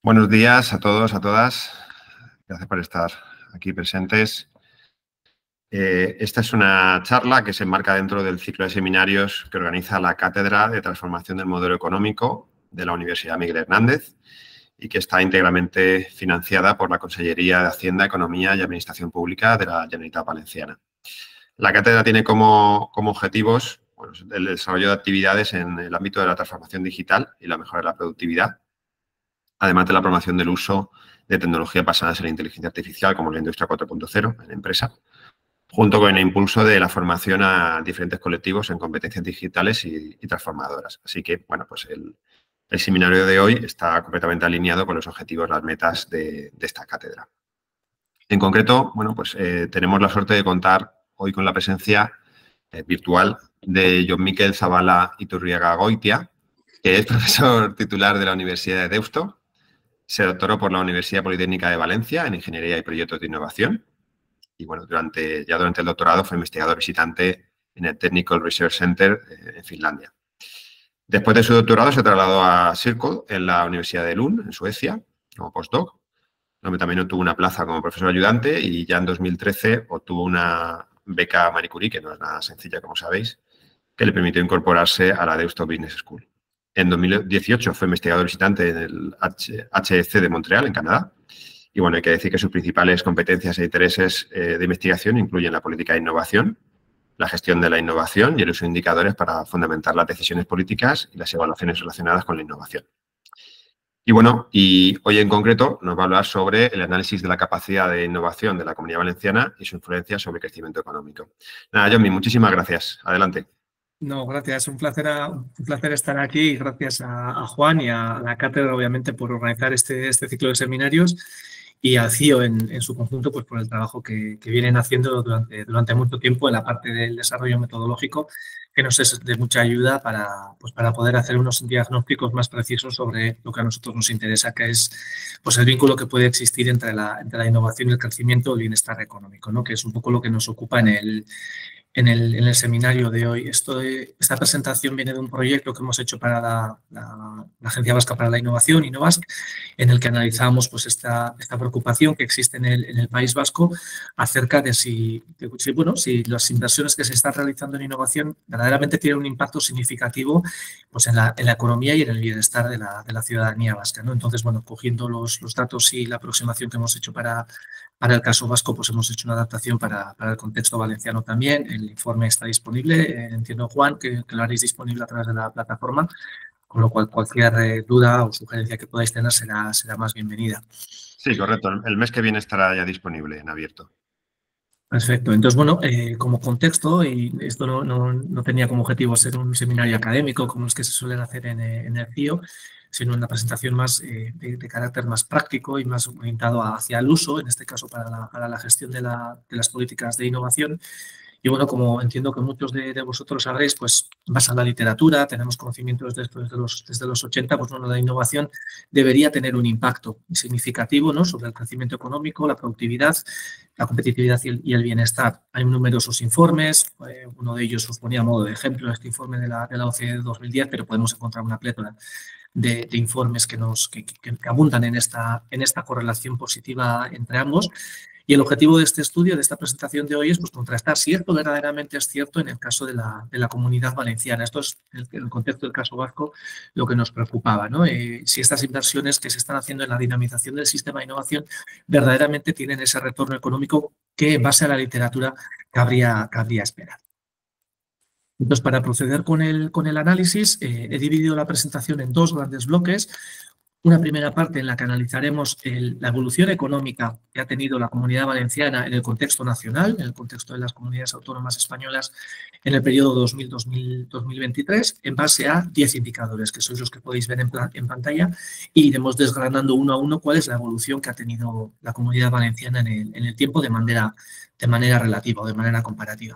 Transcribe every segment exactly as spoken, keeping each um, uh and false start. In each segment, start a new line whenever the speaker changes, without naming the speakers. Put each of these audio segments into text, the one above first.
Buenos días a todos, a todas. Gracias por estar aquí presentes. Eh, esta es una charla que se enmarca dentro del ciclo de seminarios que organiza la Cátedra de Transformación del Modelo Económico de la Universidad Miguel Hernández y que está íntegramente financiada por la Consellería de Hacienda, Economía y Administración Pública de la Generalitat Valenciana. La cátedra tiene como, como objetivos bueno, el desarrollo de actividades en el ámbito de la transformación digital y la mejora de la productividad, además de la promoción del uso de tecnologías basadas en la inteligencia artificial, como la industria cuatro punto cero en la empresa, junto con el impulso de la formación a diferentes colectivos en competencias digitales y, y transformadoras. Así que, bueno, pues el, el seminario de hoy está completamente alineado con los objetivos, las metas de, de esta cátedra. En concreto, bueno, pues eh, tenemos la suerte de contar hoy con la presencia eh, virtual de Jon Miquel Zabala Iturriaga Goitia, que es profesor titular de la Universidad de Deusto. Se doctoró por la Universidad Politécnica de Valencia en Ingeniería y Proyectos de Innovación. Y, bueno, durante, ya durante el doctorado fue investigador visitante en el Technical Research Center eh, en Finlandia. Después de su doctorado se trasladó a Circle en la Universidad de Lund, en Suecia, como postdoc, donde también obtuvo una plaza como profesor ayudante y ya en dos mil trece obtuvo una beca Marie Curie, que no es nada sencilla, como sabéis, que le permitió incorporarse a la Deusto Business School. En dos mil dieciocho fue investigador visitante en el H E C de Montreal, en Canadá. Y, bueno, hay que decir que sus principales competencias e intereses eh, de investigación incluyen la política de innovación, la gestión de la innovación y el uso de indicadores para fundamentar las decisiones políticas y las evaluaciones relacionadas con la innovación. Y, bueno, y hoy en concreto nos va a hablar sobre el análisis de la capacidad de innovación de la Comunidad Valenciana y su influencia sobre el crecimiento económico. Nada, Jonmi, muchísimas gracias. Adelante.
No, gracias. Un placer, un placer estar aquí. Gracias a, a Juan y a la cátedra, obviamente, por organizar este, este ciclo de seminarios y al C I O en, en su conjunto, pues por el trabajo que, que vienen haciendo durante, durante mucho tiempo en la parte del desarrollo metodológico, que nos es de mucha ayuda para, pues para poder hacer unos diagnósticos más precisos sobre lo que a nosotros nos interesa, que es pues el vínculo que puede existir entre la, entre la innovación y el crecimiento o el bienestar económico, ¿no? Que es un poco lo que nos ocupa en el En el, en el seminario de hoy. Esto de, esta presentación viene de un proyecto que hemos hecho para la, la, la Agencia Vasca para la Innovación, InnoVasc, en el que analizamos pues, esta, esta preocupación que existe en el, en el País Vasco acerca de si, de, si, bueno, si las inversiones que se están realizando en innovación verdaderamente tienen un impacto significativo pues, en, la, en la economía y en el bienestar de la, de la ciudadanía vasca, ¿no? Entonces, bueno, cogiendo los, los datos y la aproximación que hemos hecho para Para el caso vasco, pues hemos hecho una adaptación para, para el contexto valenciano también. El informe está disponible. Eh, entiendo, Juan, que, que lo haréis disponible a través de la plataforma, con lo cual cualquier eh, duda o sugerencia que podáis tener será, será más bienvenida.
Sí, correcto. El mes que viene estará ya disponible en abierto.
Perfecto. Entonces, bueno, eh, como contexto, y esto no, no, no tenía como objetivo ser un seminario académico como los que se suelen hacer en, en el C I O, sino una presentación más eh, de, de carácter más práctico y más orientado hacia el uso, en este caso para la, para la gestión de, la, de las políticas de innovación. Y bueno, como entiendo que muchos de, de vosotros sabréis, pues basada en la literatura, tenemos conocimientos desde, desde, los, desde los ochenta, pues bueno, la innovación debería tener un impacto significativo, ¿no?, sobre el crecimiento económico, la productividad, la competitividad y el, y el bienestar. Hay numerosos informes, eh, uno de ellos os ponía a modo de ejemplo este informe de la, de la O C D E de dos mil diez, pero podemos encontrar una plétora de, de informes que, nos, que, que, que abundan en esta, en esta correlación positiva entre ambos. Y el objetivo de este estudio, de esta presentación de hoy, es pues, contrastar si esto verdaderamente es cierto en el caso de la, de la Comunidad Valenciana. Esto es, en el contexto del caso vasco, lo que nos preocupaba, ¿no? Eh, si estas inversiones que se están haciendo en la dinamización del sistema de innovación verdaderamente tienen ese retorno económico que, en base a la literatura, cabría, cabría esperar. Entonces, para proceder con el, con el análisis, eh, he dividido la presentación en dos grandes bloques. Una primera parte en la que analizaremos el, la evolución económica que ha tenido la Comunidad Valenciana en el contexto nacional, en el contexto de las comunidades autónomas españolas en el periodo dos mil a dos mil veintitrés, en base a diez indicadores, que sois los que podéis ver en, en pantalla, y iremos desgranando uno a uno cuál es la evolución que ha tenido la Comunidad Valenciana en el, en el tiempo de manera, de manera relativa o de manera comparativa.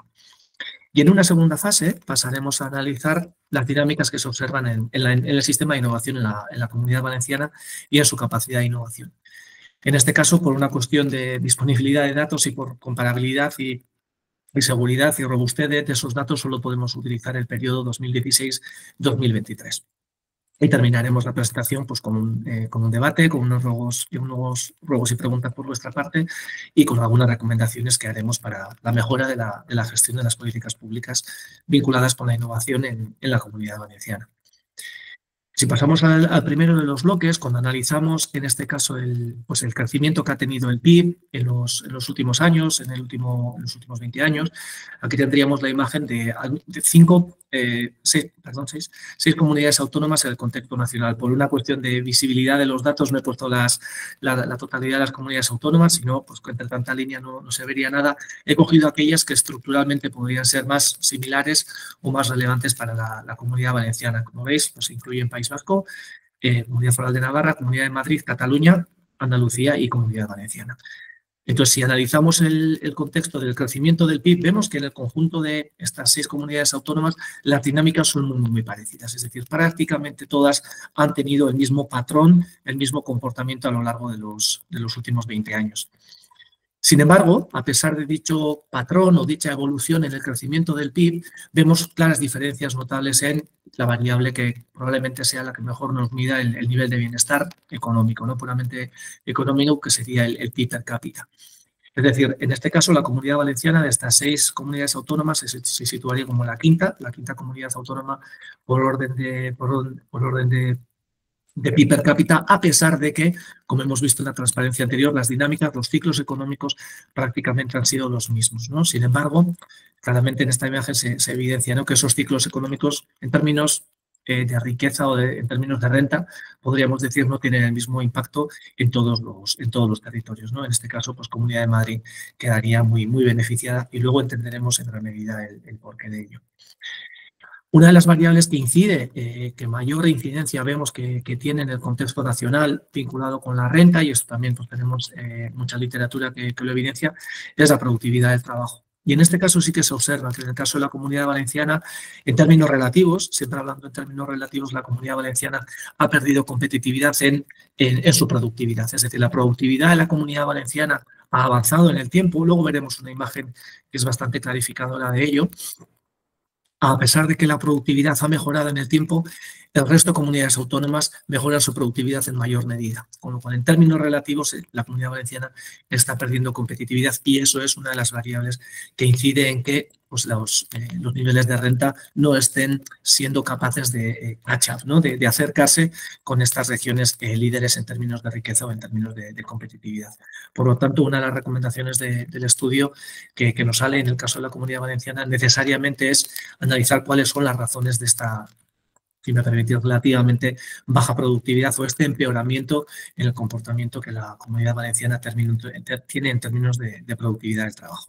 Y en una segunda fase pasaremos a analizar las dinámicas que se observan en, en, la, en el sistema de innovación en la, en la Comunidad Valenciana y en su capacidad de innovación. En este caso, por una cuestión de disponibilidad de datos y por comparabilidad y, y seguridad y robustez de, de esos datos, solo podemos utilizar el periodo dos mil dieciséis a dos mil veintitrés. Y terminaremos la presentación pues, con, un, eh, con un debate, con unos ruegos, y unos ruegos y preguntas por vuestra parte y con algunas recomendaciones que haremos para la mejora de la, de la gestión de las políticas públicas vinculadas con la innovación en, en la Comunidad Valenciana. Si pasamos al, al primero de los bloques, cuando analizamos en este caso el, pues el crecimiento que ha tenido el P I B en los, en los últimos años, en, el último, en los últimos veinte años, aquí tendríamos la imagen de, de cinco, eh, seis, perdón, seis, seis comunidades autónomas en el contexto nacional. Por una cuestión de visibilidad de los datos no he puesto las, la, la totalidad de las comunidades autónomas, sino pues entre tanta línea no, no se vería nada. He cogido aquellas que estructuralmente podrían ser más similares o más relevantes para la, la Comunidad Valenciana. Como veis, pues incluyen País Vasco, eh, Comunidad Foral de Navarra, Comunidad de Madrid, Cataluña, Andalucía y Comunidad Valenciana. Entonces, si analizamos el, el contexto del crecimiento del P I B, vemos que en el conjunto de estas seis comunidades autónomas las dinámicas son muy, muy parecidas. Es decir, prácticamente todas han tenido el mismo patrón, el mismo comportamiento a lo largo de los, de los últimos veinte años. Sin embargo, a pesar de dicho patrón o dicha evolución en el crecimiento del P I B, vemos claras diferencias notables en la variable que probablemente sea la que mejor nos mida el, el nivel de bienestar económico, no puramente económico, que sería el, el P I B per cápita. Es decir, en este caso, la Comunidad Valenciana de estas seis comunidades autónomas se, se situaría como la quinta, la quinta comunidad autónoma por orden de, por, por orden de de P I B per cápita, a pesar de que, como hemos visto en la transparencia anterior, las dinámicas, los ciclos económicos prácticamente han sido los mismos, ¿no? Sin embargo, claramente en esta imagen se, se evidencia, ¿no?, que esos ciclos económicos, en términos eh, de riqueza o de, en términos de renta, podríamos decir, no tienen el mismo impacto en todos los, en todos los territorios, ¿no? En este caso, pues Comunidad de Madrid quedaría muy, muy beneficiada y luego entenderemos en gran medida el, el porqué de ello. Una de las variables que incide, eh, que mayor incidencia vemos que, que tiene en el contexto nacional vinculado con la renta, y esto también pues, tenemos eh, mucha literatura que, que lo evidencia, es la productividad del trabajo. Y en este caso sí que se observa que en el caso de la Comunidad Valenciana, en términos relativos, siempre hablando en términos relativos, la Comunidad Valenciana ha perdido competitividad en, en, en su productividad. Es decir, la productividad de la Comunidad Valenciana ha avanzado en el tiempo. Luego veremos una imagen que es bastante clarificadora de ello. A pesar de que la productividad ha mejorado en el tiempo, el resto de comunidades autónomas mejoran su productividad en mayor medida. Con lo cual, en términos relativos, la Comunidad Valenciana está perdiendo competitividad y eso es una de las variables que incide en que pues, los, eh, los niveles de renta no estén siendo capaces de eh, catch up, ¿no? de, de acercarse con estas regiones eh, líderes en términos de riqueza o en términos de, de competitividad. Por lo tanto, una de las recomendaciones de, del estudio que, que nos sale en el caso de la Comunidad Valenciana necesariamente es analizar cuáles son las razones de esta, si me permitís, relativamente baja productividad o este empeoramiento en el comportamiento que la Comunidad Valenciana termino, tiene en términos de, de productividad del trabajo.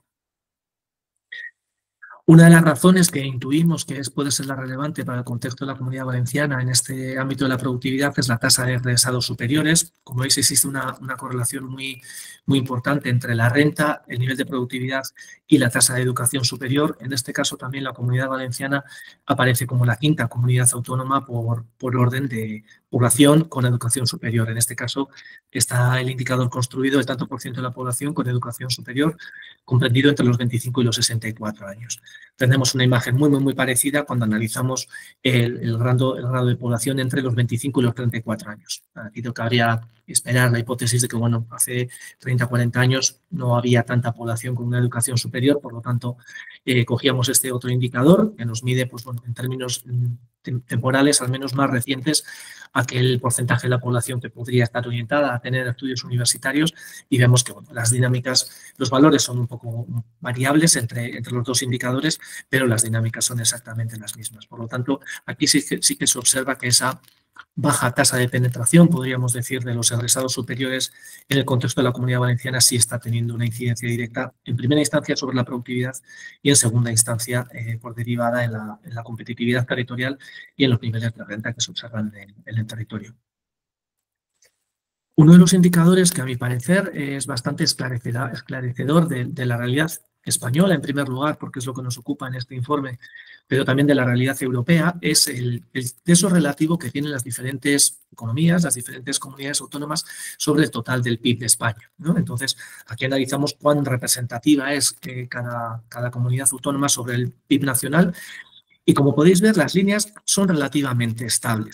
Una de las razones que intuimos que es, puede ser la relevante para el contexto de la Comunidad Valenciana en este ámbito de la productividad es la tasa de egresados superiores. Como veis, existe una, una correlación muy, muy importante entre la renta, el nivel de productividad y la tasa de educación superior. En este caso, también la Comunidad Valenciana aparece como la quinta comunidad autónoma por, por orden de población con educación superior. En este caso, está el indicador construido el tanto por ciento de la población con educación superior, comprendido entre los veinticinco y los sesenta y cuatro años. Tenemos una imagen muy, muy, muy parecida cuando analizamos el, el, grado, el grado de población entre los veinticinco y los treinta y cuatro años. Aquí cabría esperar la hipótesis de que, bueno, hace treinta, cuarenta años no había tanta población con una educación superior, por lo tanto, eh, cogíamos este otro indicador que nos mide, pues, bueno, en términos temporales, al menos más recientes, aquel porcentaje de la población que podría estar orientada a tener estudios universitarios y vemos que, bueno, las dinámicas, los valores son un poco variables entre, entre los dos indicadores, pero las dinámicas son exactamente las mismas. Por lo tanto, aquí sí que, sí que se observa que esa baja tasa de penetración, podríamos decir, de los egresados superiores en el contexto de la Comunidad Valenciana sí está teniendo una incidencia directa, en primera instancia sobre la productividad y en segunda instancia eh, por derivada en la, en la competitividad territorial y en los niveles de renta que se observan en, en el territorio. Uno de los indicadores que a mi parecer es bastante esclarecedor de, de la realidad española, en primer lugar, porque es lo que nos ocupa en este informe, pero también de la realidad europea, es el, el peso relativo que tienen las diferentes economías, las diferentes comunidades autónomas sobre el total del P I B de España, ¿no? Entonces, aquí analizamos cuán representativa es eh, cada, cada comunidad autónoma sobre el P I B nacional y, como podéis ver, las líneas son relativamente estables.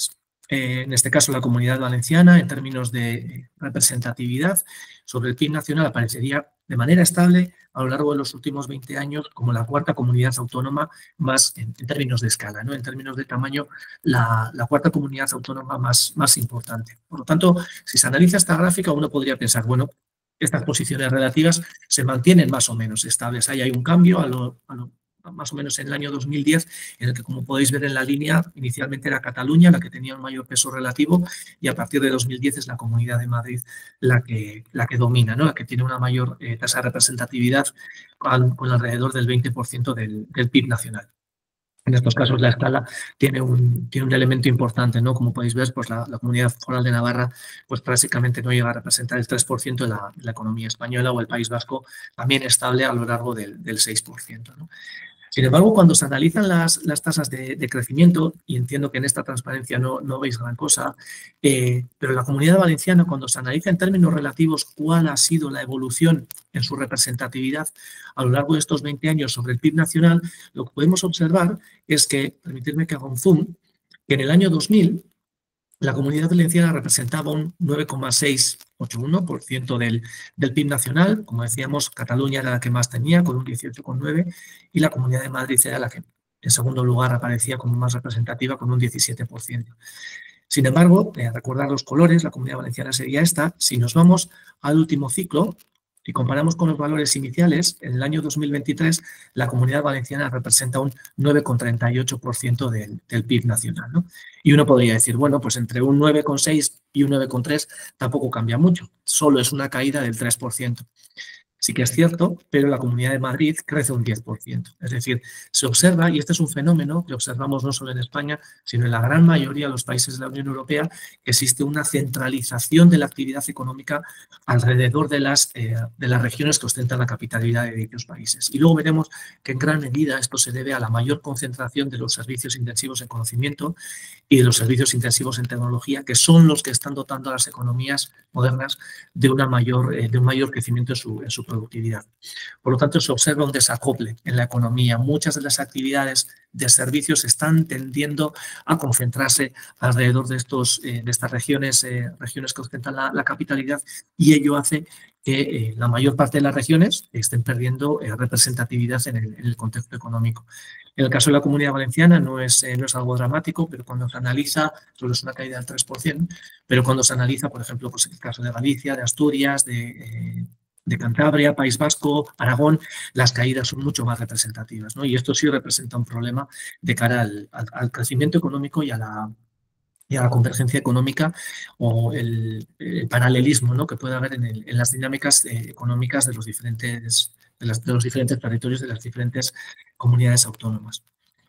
eh, en este caso la Comunidad Valenciana, en términos de representatividad sobre el P I B nacional, aparecería de manera estable a lo largo de los últimos veinte años como la cuarta comunidad autónoma más en, en términos de escala, ¿no? En términos de tamaño, la, la cuarta comunidad autónoma más, más importante. Por lo tanto, si se analiza esta gráfica, uno podría pensar, bueno, estas posiciones relativas se mantienen más o menos estables. Ahí hay un cambio a lo, a lo más o menos en el año dos mil diez, en el que, como podéis ver en la línea, inicialmente era Cataluña la que tenía un mayor peso relativo y a partir de dos mil diez es la Comunidad de Madrid la que, la que domina, ¿no? La que tiene una mayor eh, tasa de representatividad con, con alrededor del veinte por ciento del, del P I B nacional. En estos casos la escala tiene un, tiene un elemento importante, ¿no? Como podéis ver, pues la, la Comunidad Foral de Navarra pues prácticamente no llega a representar el tres por ciento de la, de la economía española, o el País Vasco también estable a lo largo del, del seis por ciento, ¿no? Sin embargo, cuando se analizan las, las tasas de, de crecimiento, y entiendo que en esta transparencia no, no veis gran cosa, eh, pero en la Comunidad Valenciana, cuando se analiza en términos relativos cuál ha sido la evolución en su representatividad a lo largo de estos veinte años sobre el P I B nacional, lo que podemos observar es que, permitidme que haga un zoom, que en el año dos mil la Comunidad Valenciana representaba un nueve coma seiscientos ochenta y uno por ciento del, del P I B nacional. Como decíamos, Cataluña era la que más tenía, con un dieciocho coma nueve por ciento, y la Comunidad de Madrid era la que en segundo lugar aparecía como más representativa, con un diecisiete por ciento. Sin embargo, eh, recordar los colores, la Comunidad Valenciana sería esta. Si nos vamos al último ciclo y comparamos con los valores iniciales, en el año dos mil veintitrés la Comunidad Valenciana representa un nueve coma treinta y ocho por ciento del, del P I B nacional, ¿no? Y uno podría decir, bueno, pues entre un nueve coma seis y un nueve coma tres tampoco cambia mucho, solo es una caída del tres por ciento. Sí que es cierto, pero la Comunidad de Madrid crece un diez por ciento. Es decir, se observa, y este es un fenómeno que observamos no solo en España, sino en la gran mayoría de los países de la Unión Europea, que existe una centralización de la actividad económica alrededor de las, eh, de las regiones que ostentan la capitalidad de dichos países. Y luego veremos que en gran medida esto se debe a la mayor concentración de los servicios intensivos en conocimiento y de los servicios intensivos en tecnología, que son los que están dotando a las economías modernas de, una mayor, eh, de un mayor crecimiento en su, en su productividad. Por lo tanto, se observa un desacople en la economía. Muchas de las actividades de servicios están tendiendo a concentrarse alrededor de, estos, eh, de estas regiones, eh, regiones que ostentan la, la capitalidad, y ello hace que eh, la mayor parte de las regiones estén perdiendo eh, representatividad en el, en el contexto económico. En el caso de la Comunidad Valenciana no es, eh, no es algo dramático, pero cuando se analiza, solo es una caída del tres por ciento, pero cuando se analiza, por ejemplo, pues el caso de Galicia, de Asturias, de, eh, de Cantabria, País Vasco, Aragón, las caídas son mucho más representativas, ¿no? Y esto sí representa un problema de cara al, al, al crecimiento económico y a la y a la convergencia económica, o el, el paralelismo, ¿no?, que puede haber en, el, en las dinámicas eh, económicas de los, diferentes, de, las, de los diferentes territorios, de las diferentes comunidades autónomas.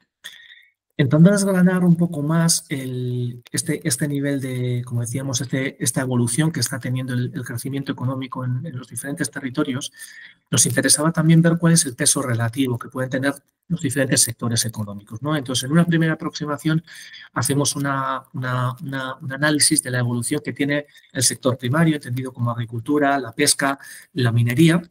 Intentando desgranar un poco más el, este, este nivel de, como decíamos, este, esta evolución que está teniendo el, el crecimiento económico en, en los diferentes territorios, nos interesaba también ver cuál es el peso relativo que pueden tener los diferentes sectores económicos, ¿no? Entonces, en una primera aproximación hacemos una, una, una, un análisis de la evolución que tiene el sector primario, entendido como agricultura, la pesca, la minería,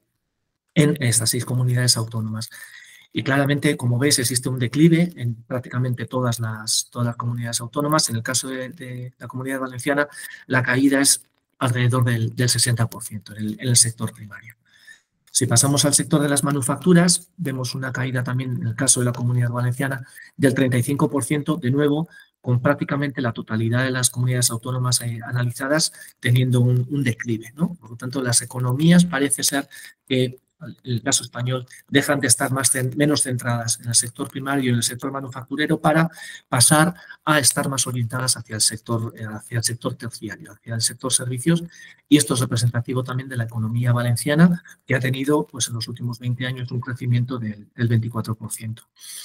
en estas seis comunidades autónomas. Y claramente, como veis, existe un declive en prácticamente todas las, todas las comunidades autónomas. En el caso de, de la Comunidad Valenciana, la caída es alrededor del, del sesenta por ciento en el, en el sector primario. Si pasamos al sector de las manufacturas, vemos una caída también, en el caso de la Comunidad Valenciana, del treinta y cinco por ciento, de nuevo, con prácticamente la totalidad de las comunidades autónomas eh, analizadas teniendo un, un declive, ¿no? Por lo tanto, las economías parece ser que, en el caso español, dejan de estar más, menos centradas en el sector primario y en el sector manufacturero para pasar a estar más orientadas hacia el sector, hacia el sector terciario, hacia el sector servicios, y esto es representativo también de la economía valenciana, que ha tenido, pues, en los últimos veinte años un crecimiento del, del veinticuatro por ciento.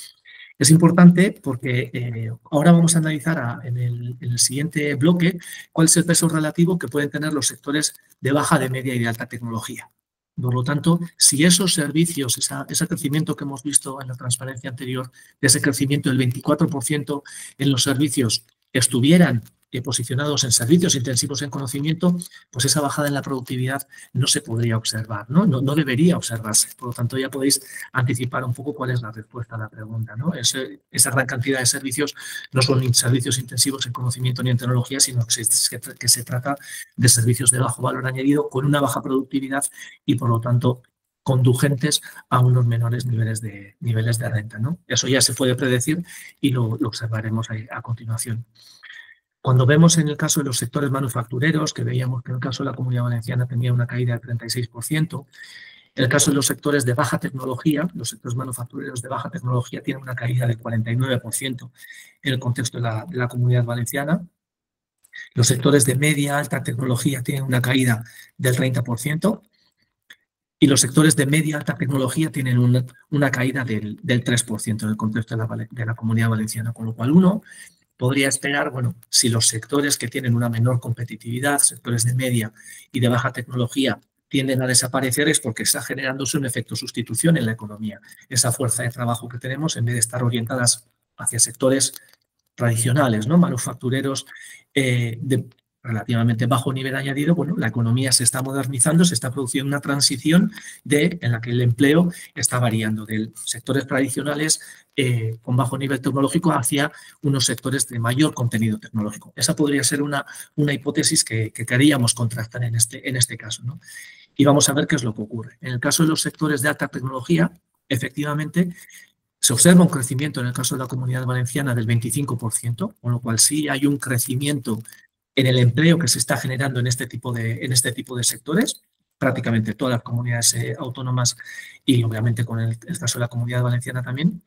Es importante porque eh, ahora vamos a analizar a, en, el, en el siguiente bloque cuál es el peso relativo que pueden tener los sectores de baja, de media y de alta tecnología. Por lo tanto, si esos servicios, esa, ese crecimiento que hemos visto en la transparencia anterior, de ese crecimiento del veinticuatro por ciento en los servicios, estuvieran eh, posicionados en servicios intensivos en conocimiento, pues esa bajada en la productividad no se podría observar, ¿no? No, no debería observarse. Por lo tanto, ya podéis anticipar un poco cuál es la respuesta a la pregunta, ¿no? Ese, esa gran cantidad de servicios no son servicios intensivos en conocimiento ni en tecnología, sino que se, que se trata de servicios de bajo valor añadido con una baja productividad y, por lo tanto, conducentes a unos menores niveles de, niveles de renta, ¿no? Eso ya se puede predecir y lo, lo observaremos ahí a continuación. Cuando vemos en el caso de los sectores manufactureros, que veíamos que en el caso de la Comunidad Valenciana tenía una caída del treinta y seis por ciento, en el caso de los sectores de baja tecnología, los sectores manufactureros de baja tecnología tienen una caída del cuarenta y nueve por ciento en el contexto de la, de la Comunidad Valenciana. Los sectores de media alta tecnología tienen una caída del treinta por ciento y los sectores de media alta tecnología tienen una, una caída del, del tres por ciento en el contexto de la, de la Comunidad Valenciana, con lo cual uno podría esperar, bueno, si los sectores que tienen una menor competitividad, sectores de media y de baja tecnología, tienden a desaparecer es porque está generándose un efecto sustitución en la economía. Esa fuerza de trabajo que tenemos, en vez de estar orientadas hacia sectores tradicionales, ¿no? Manufactureros eh, de relativamente bajo nivel añadido, bueno, la economía se está modernizando, se está produciendo una transición de, en la que el empleo está variando de sectores tradicionales eh, con bajo nivel tecnológico hacia unos sectores de mayor contenido tecnológico. Esa podría ser una, una hipótesis que, que queríamos contrastar en este, en este caso, ¿no? Y vamos a ver qué es lo que ocurre. En el caso de los sectores de alta tecnología, efectivamente, se observa un crecimiento en el caso de la Comunidad Valenciana del veinticinco por ciento, con lo cual sí hay un crecimiento en el empleo que se está generando en este tipo de, en este tipo de sectores, prácticamente todas las comunidades eh, autónomas y obviamente con el, el caso de la Comunidad Valenciana también,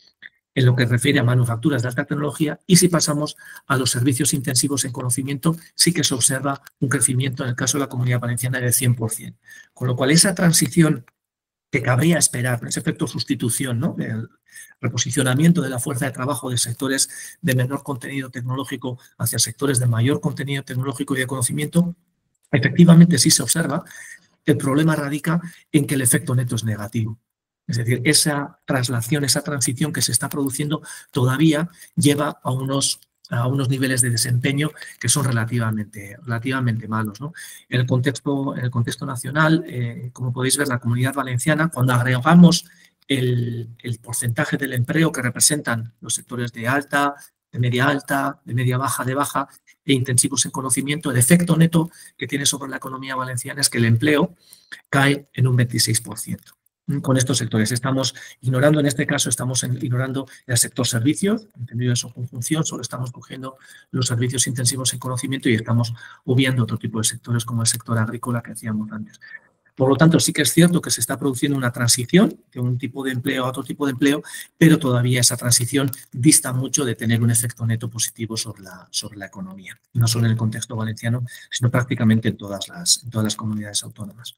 en lo que refiere a manufacturas de alta tecnología. Y si pasamos a los servicios intensivos en conocimiento, sí que se observa un crecimiento en el caso de la Comunidad Valenciana del cien por ciento. Con lo cual esa transición que cabría esperar, ese efecto sustitución, ¿no? El reposicionamiento de la fuerza de trabajo de sectores de menor contenido tecnológico hacia sectores de mayor contenido tecnológico y de conocimiento, efectivamente sí se observa. El problema radica en que el efecto neto es negativo. Es decir, esa traslación, esa transición que se está produciendo todavía lleva a unos, a unos niveles de desempeño que son relativamente, relativamente malos, ¿no? En el contexto, en el contexto nacional, eh, como podéis ver, la Comunidad Valenciana, cuando agregamos el, el porcentaje del empleo que representan los sectores de alta, de media alta, de media baja, de baja e intensivos en conocimiento, el efecto neto que tiene sobre la economía valenciana es que el empleo cae en un veintiséis por ciento. Con estos sectores estamos ignorando, en este caso estamos en, ignorando el sector servicios, entendido en su conjunción, solo estamos cogiendo los servicios intensivos en conocimiento y estamos obviando otro tipo de sectores como el sector agrícola que hacíamos antes. Por lo tanto, sí que es cierto que se está produciendo una transición de un tipo de empleo a otro tipo de empleo, pero todavía esa transición dista mucho de tener un efecto neto positivo sobre la, sobre la economía, no solo en el contexto valenciano, sino prácticamente en todas las, en todas las comunidades autónomas.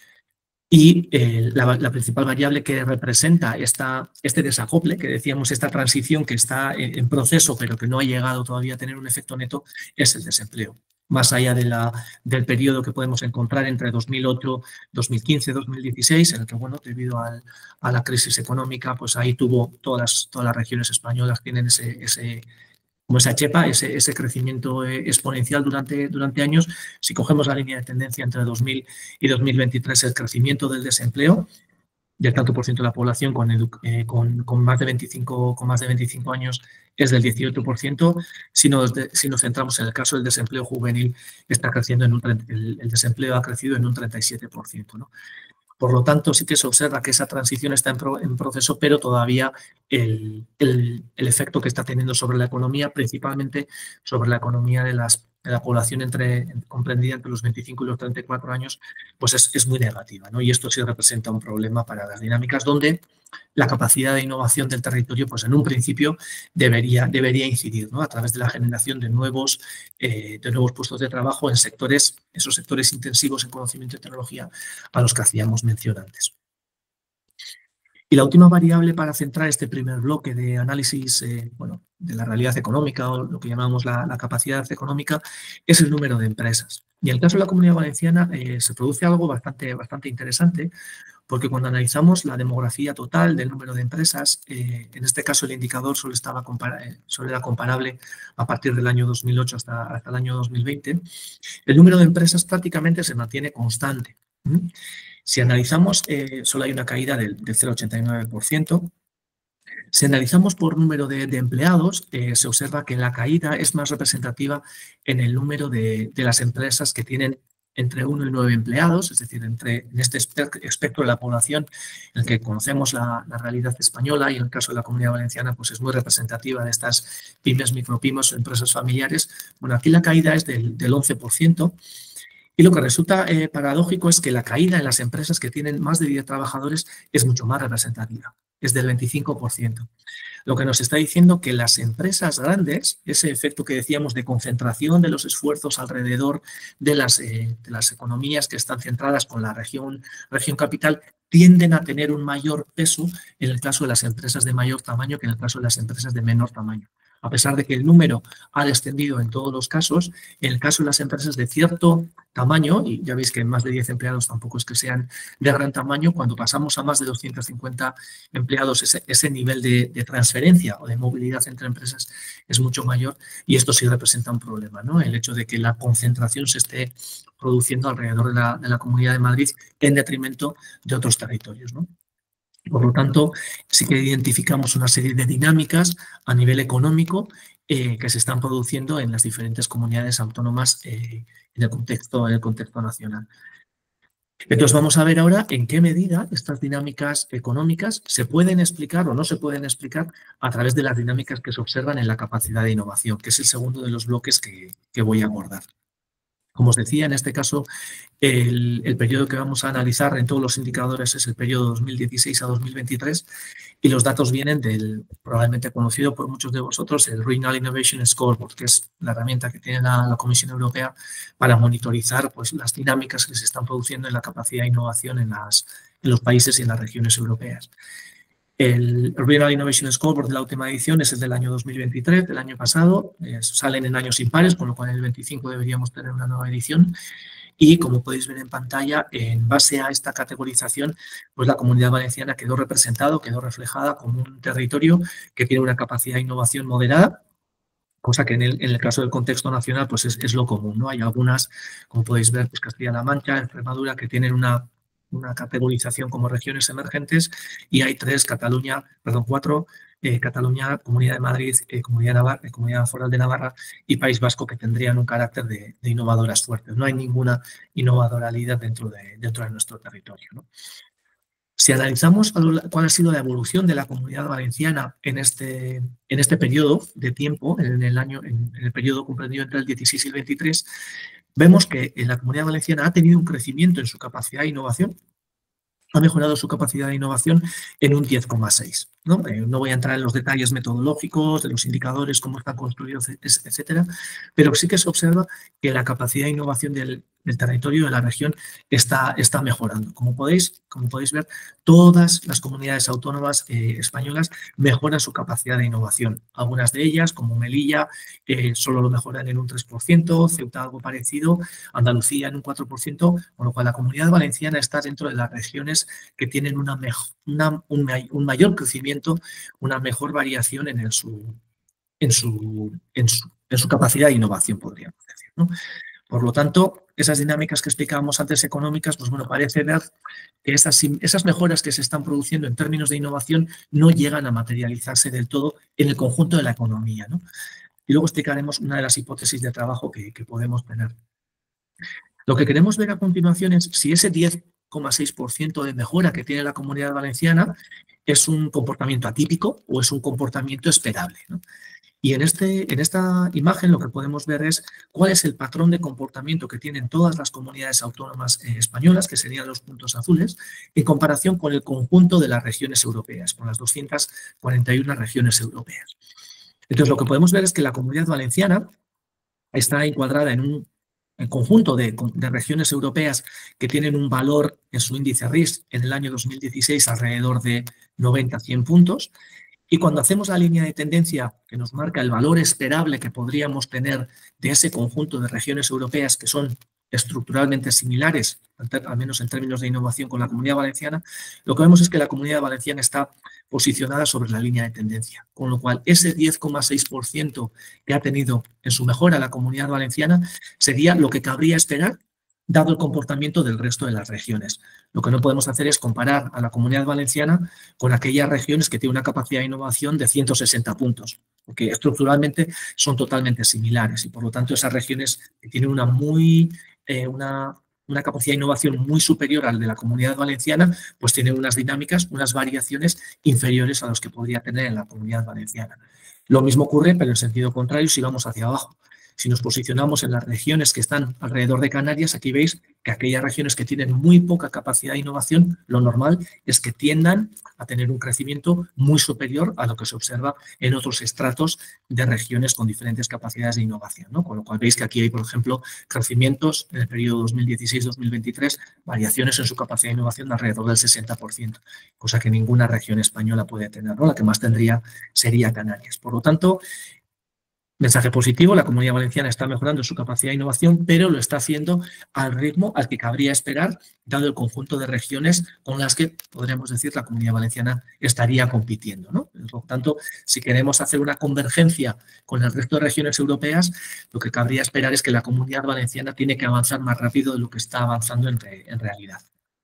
Y eh, la, la principal variable que representa esta, este desacople, que decíamos, esta transición que está en, en proceso pero que no ha llegado todavía a tener un efecto neto, es el desempleo. Más allá de la, del periodo que podemos encontrar entre dos mil ocho, dos mil quince, dos mil dieciséis, en el que, bueno, debido al, a la crisis económica, pues ahí tuvo todas las, todas las regiones españolas tienen ese, ese como esa chepa, ese, ese crecimiento exponencial durante, durante años. Si cogemos la línea de tendencia entre dos mil y dos mil veintitrés, el crecimiento del desempleo del tanto por ciento de la población con, eh, con, con, más de veinticinco, con más de veinticinco años es del dieciocho por ciento. Si nos, de, si nos centramos en el caso del desempleo juvenil, está creciendo en un, el, el desempleo ha crecido en un treinta y siete por ciento, ¿no? Por lo tanto, sí que se observa que esa transición está en, pro, en proceso, pero todavía el, el, el efecto que está teniendo sobre la economía, principalmente sobre la economía de, las, de la población entre, comprendida entre los veinticinco y los treinta y cuatro años, pues es, es muy negativa, ¿no? Y esto sí representa un problema para las dinámicas donde la capacidad de innovación del territorio, pues en un principio debería, debería incidir, ¿no? A través de la generación de nuevos, eh, de nuevos puestos de trabajo en sectores, esos sectores intensivos en conocimiento y tecnología a los que hacíamos mención antes. Y la última variable para centrar este primer bloque de análisis eh, bueno, de la realidad económica o lo que llamamos la, la capacidad económica es el número de empresas. Y en el caso de la Comunidad Valenciana eh, se produce algo bastante, bastante interesante, porque cuando analizamos la demografía total del número de empresas, eh, en este caso el indicador solo, estaba solo era comparable a partir del año dos mil ocho hasta, hasta el año dos mil veinte, el número de empresas prácticamente se mantiene constante. ¿Mm? Si analizamos, eh, solo hay una caída del, del cero coma ochenta y nueve por ciento. Si analizamos por número de, de empleados, eh, se observa que la caída es más representativa en el número de, de las empresas que tienen entre uno y nueve empleados, es decir, entre, en este espectro de la población en el que conocemos la, la realidad española y en el caso de la Comunidad Valenciana pues es muy representativa de estas pymes, micropymes o empresas familiares. Bueno, aquí la caída es del, del once por ciento. Y lo que resulta eh, paradójico es que la caída en las empresas que tienen más de diez trabajadores es mucho más representativa, es del veinticinco por ciento. Lo que nos está diciendo que las empresas grandes, ese efecto que decíamos de concentración de los esfuerzos alrededor de las, eh, de las economías que están centradas con la región, región capital, tienden a tener un mayor peso en el caso de las empresas de mayor tamaño que en el caso de las empresas de menor tamaño. A pesar de que el número ha descendido en todos los casos, en el caso de las empresas de cierto tamaño, y ya veis que más de diez empleados tampoco es que sean de gran tamaño, cuando pasamos a más de doscientos cincuenta empleados, ese, ese nivel de, de transferencia o de movilidad entre empresas es mucho mayor y esto sí representa un problema, ¿no? El hecho de que la concentración se esté produciendo alrededor de la, de la Comunidad de Madrid en detrimento de otros territorios, ¿no? Por lo tanto, sí que identificamos una serie de dinámicas a nivel económico eh, que se están produciendo en las diferentes comunidades autónomas eh, en, el contexto, en el contexto nacional. Entonces, vamos a ver ahora en qué medida estas dinámicas económicas se pueden explicar o no se pueden explicar a través de las dinámicas que se observan en la capacidad de innovación, que es el segundo de los bloques que, que voy a abordar. Como os decía, en este caso, el, el periodo que vamos a analizar en todos los indicadores es el periodo dos mil dieciséis a dos mil veintitrés y los datos vienen del probablemente conocido por muchos de vosotros, el Regional Innovation Scoreboard, que es la herramienta que tiene la, la Comisión Europea para monitorizar pues, las dinámicas que se están produciendo en la capacidad de innovación en, las, en los países y en las regiones europeas. El Regional Innovation Scoreboard de la última edición es el del año dos mil veintitrés, del año pasado. Eh, salen en años impares, con lo cual en el veinticinco deberíamos tener una nueva edición. Y como podéis ver en pantalla, en base a esta categorización, pues la Comunidad Valenciana quedó representado, quedó reflejada como un territorio que tiene una capacidad de innovación moderada, cosa que en el, en el caso del contexto nacional pues es, es lo común, ¿no? Hay algunas, como podéis ver, pues Castilla-La Mancha, Extremadura, que tienen una una categorización como regiones emergentes y hay tres, Cataluña, perdón, cuatro, eh, Cataluña, Comunidad de Madrid, eh, Comunidad, Navarra, eh, Comunidad Foral de Navarra y País Vasco que tendrían un carácter de, de innovadoras fuertes. No hay ninguna innovadoralidad dentro de, dentro de nuestro territorio, ¿no? Si analizamos cuál ha sido la evolución de la Comunidad Valenciana en este, en este periodo de tiempo, en el, año, en el periodo comprendido entre el dieciséis y el veintitrés, vemos que la Comunidad Valenciana ha tenido un crecimiento en su capacidad de innovación, ha mejorado su capacidad de innovación en un diez coma seis. ¿no? Eh, no voy a entrar en los detalles metodológicos, de los indicadores, cómo están construidos, etcétera, pero sí que se observa que la capacidad de innovación del, del territorio, de la región, está, está mejorando. Como podéis, como podéis ver, todas las comunidades autónomas eh, españolas mejoran su capacidad de innovación. Algunas de ellas, como Melilla, eh, solo lo mejoran en un tres por ciento, Ceuta algo parecido, Andalucía en un cuatro por ciento, con lo cual la Comunidad Valenciana está dentro de las regiones que tienen una una, un, un mayor crecimiento, una mejor variación en, el, su, en, su, en, su, en su capacidad de innovación, podríamos decir, ¿no? Por lo tanto, esas dinámicas que explicábamos antes económicas, pues bueno, parece ver que esas, esas mejoras que se están produciendo en términos de innovación no llegan a materializarse del todo en el conjunto de la economía, ¿no? Y luego explicaremos una de las hipótesis de trabajo que, que podemos tener. Lo que queremos ver a continuación es si ese diez coma seis por ciento de mejora que tiene la Comunidad Valenciana es un comportamiento atípico o es un comportamiento esperable, ¿no? Y en, este, en esta imagen lo que podemos ver es cuál es el patrón de comportamiento que tienen todas las comunidades autónomas eh, españolas, que serían los puntos azules, en comparación con el conjunto de las regiones europeas, con las doscientas cuarenta y una regiones europeas. Entonces, lo que podemos ver es que la Comunidad Valenciana está encuadrada en un el conjunto de, de regiones europeas que tienen un valor en su índice R I S en el año dos mil dieciséis alrededor de noventa a cien puntos. Y cuando hacemos la línea de tendencia que nos marca el valor esperable que podríamos tener de ese conjunto de regiones europeas que son estructuralmente similares, al menos en términos de innovación con la Comunidad Valenciana, lo que vemos es que la Comunidad Valenciana está posicionada sobre la línea de tendencia, con lo cual ese diez coma seis por ciento que ha tenido en su mejora la Comunidad Valenciana sería lo que cabría esperar dado el comportamiento del resto de las regiones. Lo que no podemos hacer es comparar a la Comunidad Valenciana con aquellas regiones que tienen una capacidad de innovación de ciento sesenta puntos, porque estructuralmente son totalmente similares y por lo tanto esas regiones que tienen una, muy, eh, una, una capacidad de innovación muy superior al de la Comunidad Valenciana, pues tienen unas dinámicas, unas variaciones inferiores a las que podría tener en la Comunidad Valenciana. Lo mismo ocurre, pero en sentido contrario, si vamos hacia abajo. Si nos posicionamos en las regiones que están alrededor de Canarias, aquí veis que aquellas regiones que tienen muy poca capacidad de innovación, lo normal es que tiendan a tener un crecimiento muy superior a lo que se observa en otros estratos de regiones con diferentes capacidades de innovación, ¿no? Con lo cual veis que aquí hay, por ejemplo, crecimientos en el periodo dos mil dieciséis dos mil veintitrés, variaciones en su capacidad de innovación de alrededor del sesenta por ciento, cosa que ninguna región española puede tener, ¿no? La que más tendría sería Canarias. Por lo tanto, mensaje positivo, la Comunidad Valenciana está mejorando su capacidad de innovación, pero lo está haciendo al ritmo al que cabría esperar, dado el conjunto de regiones con las que, podríamos decir, la Comunidad Valenciana estaría compitiendo, ¿no? Por lo tanto, si queremos hacer una convergencia con el resto de regiones europeas, lo que cabría esperar es que la Comunidad Valenciana tiene que avanzar más rápido de lo que está avanzando en, re, en realidad.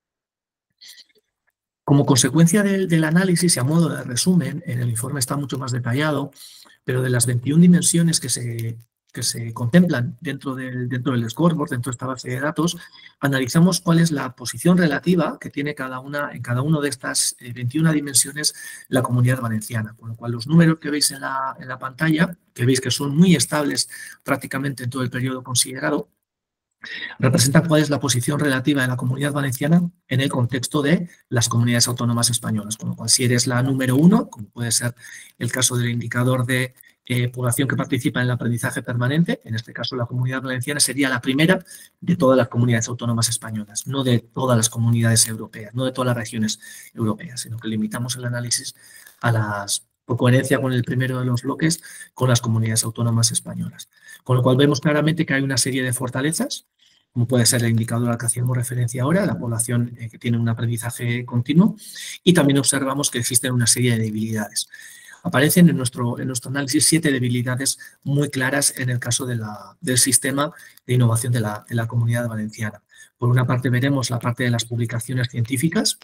Como consecuencia del, del análisis y a modo de resumen, en el informe está mucho más detallado, pero de las veintiuna dimensiones que se, que se contemplan dentro del, dentro del scoreboard, dentro de esta base de datos, analizamos cuál es la posición relativa que tiene cada una, en cada una de estas veintiuna dimensiones la Comunidad Valenciana. Con lo cual, los números que veis en la, en la pantalla, que veis que son muy estables prácticamente en todo el periodo considerado, representan cuál es la posición relativa de la Comunidad Valenciana en el contexto de las comunidades autónomas españolas. Con lo cual, si eres la número uno, como puede ser el caso del indicador de eh, población que participa en el aprendizaje permanente, en este caso la Comunidad Valenciana sería la primera de todas las comunidades autónomas españolas, no de todas las comunidades europeas, no de todas las regiones europeas, sino que limitamos el análisis a las, por coherencia con el primero de los bloques, con las comunidades autónomas españolas. Con lo cual vemos claramente que hay una serie de fortalezas, como puede ser el indicador al que hacíamos referencia ahora, la población eh, que tiene un aprendizaje continuo, y también observamos que existen una serie de debilidades. Aparecen en nuestro, en nuestro análisis siete debilidades muy claras en el caso de la, del sistema de innovación de la, de la Comunidad Valenciana. Por una parte veremos la parte de las publicaciones científicas.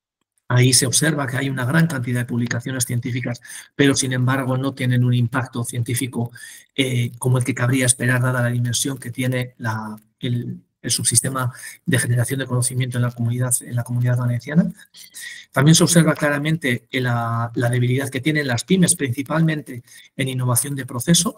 Ahí se observa que hay una gran cantidad de publicaciones científicas, pero sin embargo no tienen un impacto científico eh, como el que cabría esperar dada la dimensión que tiene la, el, el subsistema de generación de conocimiento en la comunidad, en la comunidad valenciana. También se observa claramente la, la debilidad que tienen las pymes, principalmente en innovación de proceso,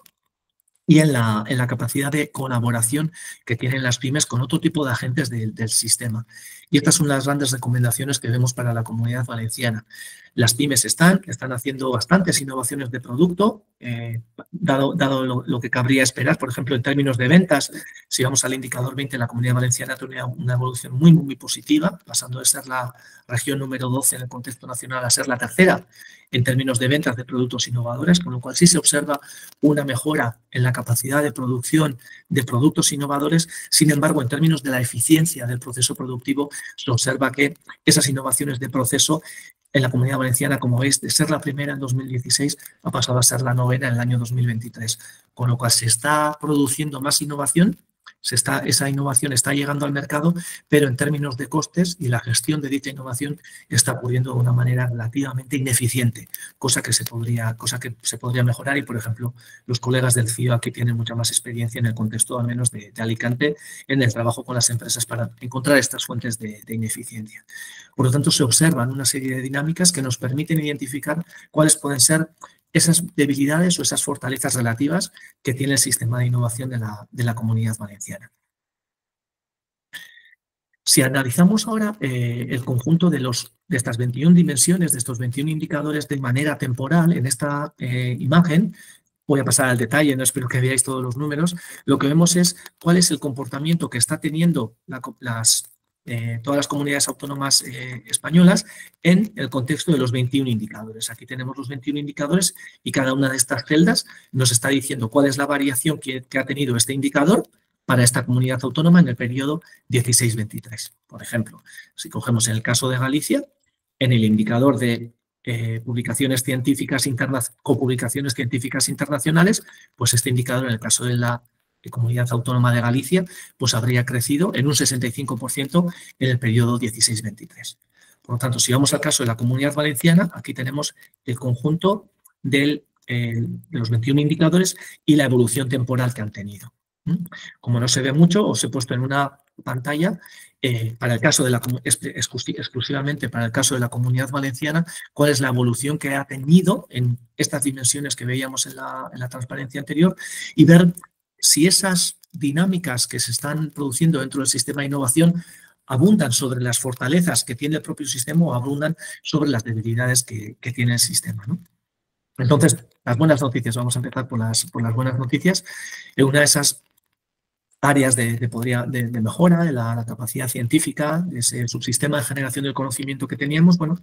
y en la, en la capacidad de colaboración que tienen las pymes con otro tipo de agentes de, del sistema. Y estas son las grandes recomendaciones que vemos para la Comunidad Valenciana. Las pymes están, están haciendo bastantes innovaciones de producto, eh, dado, dado lo, lo que cabría esperar. Por ejemplo, en términos de ventas, si vamos al indicador veinte, la Comunidad Valenciana tiene una evolución muy, muy positiva, pasando de ser la región número doce en el contexto nacional a ser la tercera en términos de ventas de productos innovadores, con lo cual sí se observa una mejora en la capacidad de producción de productos innovadores. Sin embargo, en términos de la eficiencia del proceso productivo, se observa que esas innovaciones de proceso en la Comunidad Valenciana, como veis, de ser la primera en dos mil dieciséis, ha pasado a ser la novena en el año dos mil veintitrés. Con lo cual se está produciendo más innovación, se está, esa innovación está llegando al mercado, pero en términos de costes y la gestión de dicha innovación está ocurriendo de una manera relativamente ineficiente, cosa que se podría, cosa que se podría mejorar y, por ejemplo, los colegas del C I O aquí tienen mucha más experiencia en el contexto, al menos de, de Alicante, en el trabajo con las empresas para encontrar estas fuentes de, de ineficiencia. Por lo tanto, se observan una serie de dinámicas que nos permiten identificar cuáles pueden ser esas debilidades o esas fortalezas relativas que tiene el sistema de innovación de la, de la Comunidad Valenciana. Si analizamos ahora eh, el conjunto de, los, de estas veintiuna dimensiones, de estos veintiún indicadores de manera temporal, en esta eh, imagen voy a pasar al detalle, no espero que veáis todos los números. Lo que vemos es cuál es el comportamiento que está teniendo la, las, eh, todas las comunidades autónomas eh, españolas en el contexto de los veintiún indicadores. Aquí tenemos los veintiún indicadores y cada una de estas celdas nos está diciendo cuál es la variación que, que ha tenido este indicador para esta comunidad autónoma en el periodo dieciséis veintitrés. Por ejemplo, si cogemos en el caso de Galicia, en el indicador de Eh, publicaciones científicas internas, copublicaciones científicas internacionales, pues este indicador en el caso de la Comunidad Autónoma de Galicia, pues habría crecido en un sesenta y cinco por ciento en el periodo dieciséis veintitrés. Por lo tanto, si vamos al caso de la Comunidad Valenciana, aquí tenemos el conjunto del, eh, de los veintiún indicadores y la evolución temporal que han tenido. ¿Mm? Como no se ve mucho, os he puesto en una pantalla, eh, para el caso de la, exclusivamente para el caso de la Comunidad Valenciana, cuál es la evolución que ha tenido en estas dimensiones que veíamos en la, en la transparencia anterior y ver si esas dinámicas que se están produciendo dentro del sistema de innovación abundan sobre las fortalezas que tiene el propio sistema o abundan sobre las debilidades que, que tiene el sistema, ¿no? Entonces, las buenas noticias, vamos a empezar por las, por las buenas noticias. En una de esas áreas de, de, podría, de, de mejora de la, la capacidad científica, de ese subsistema de generación del conocimiento que teníamos, bueno,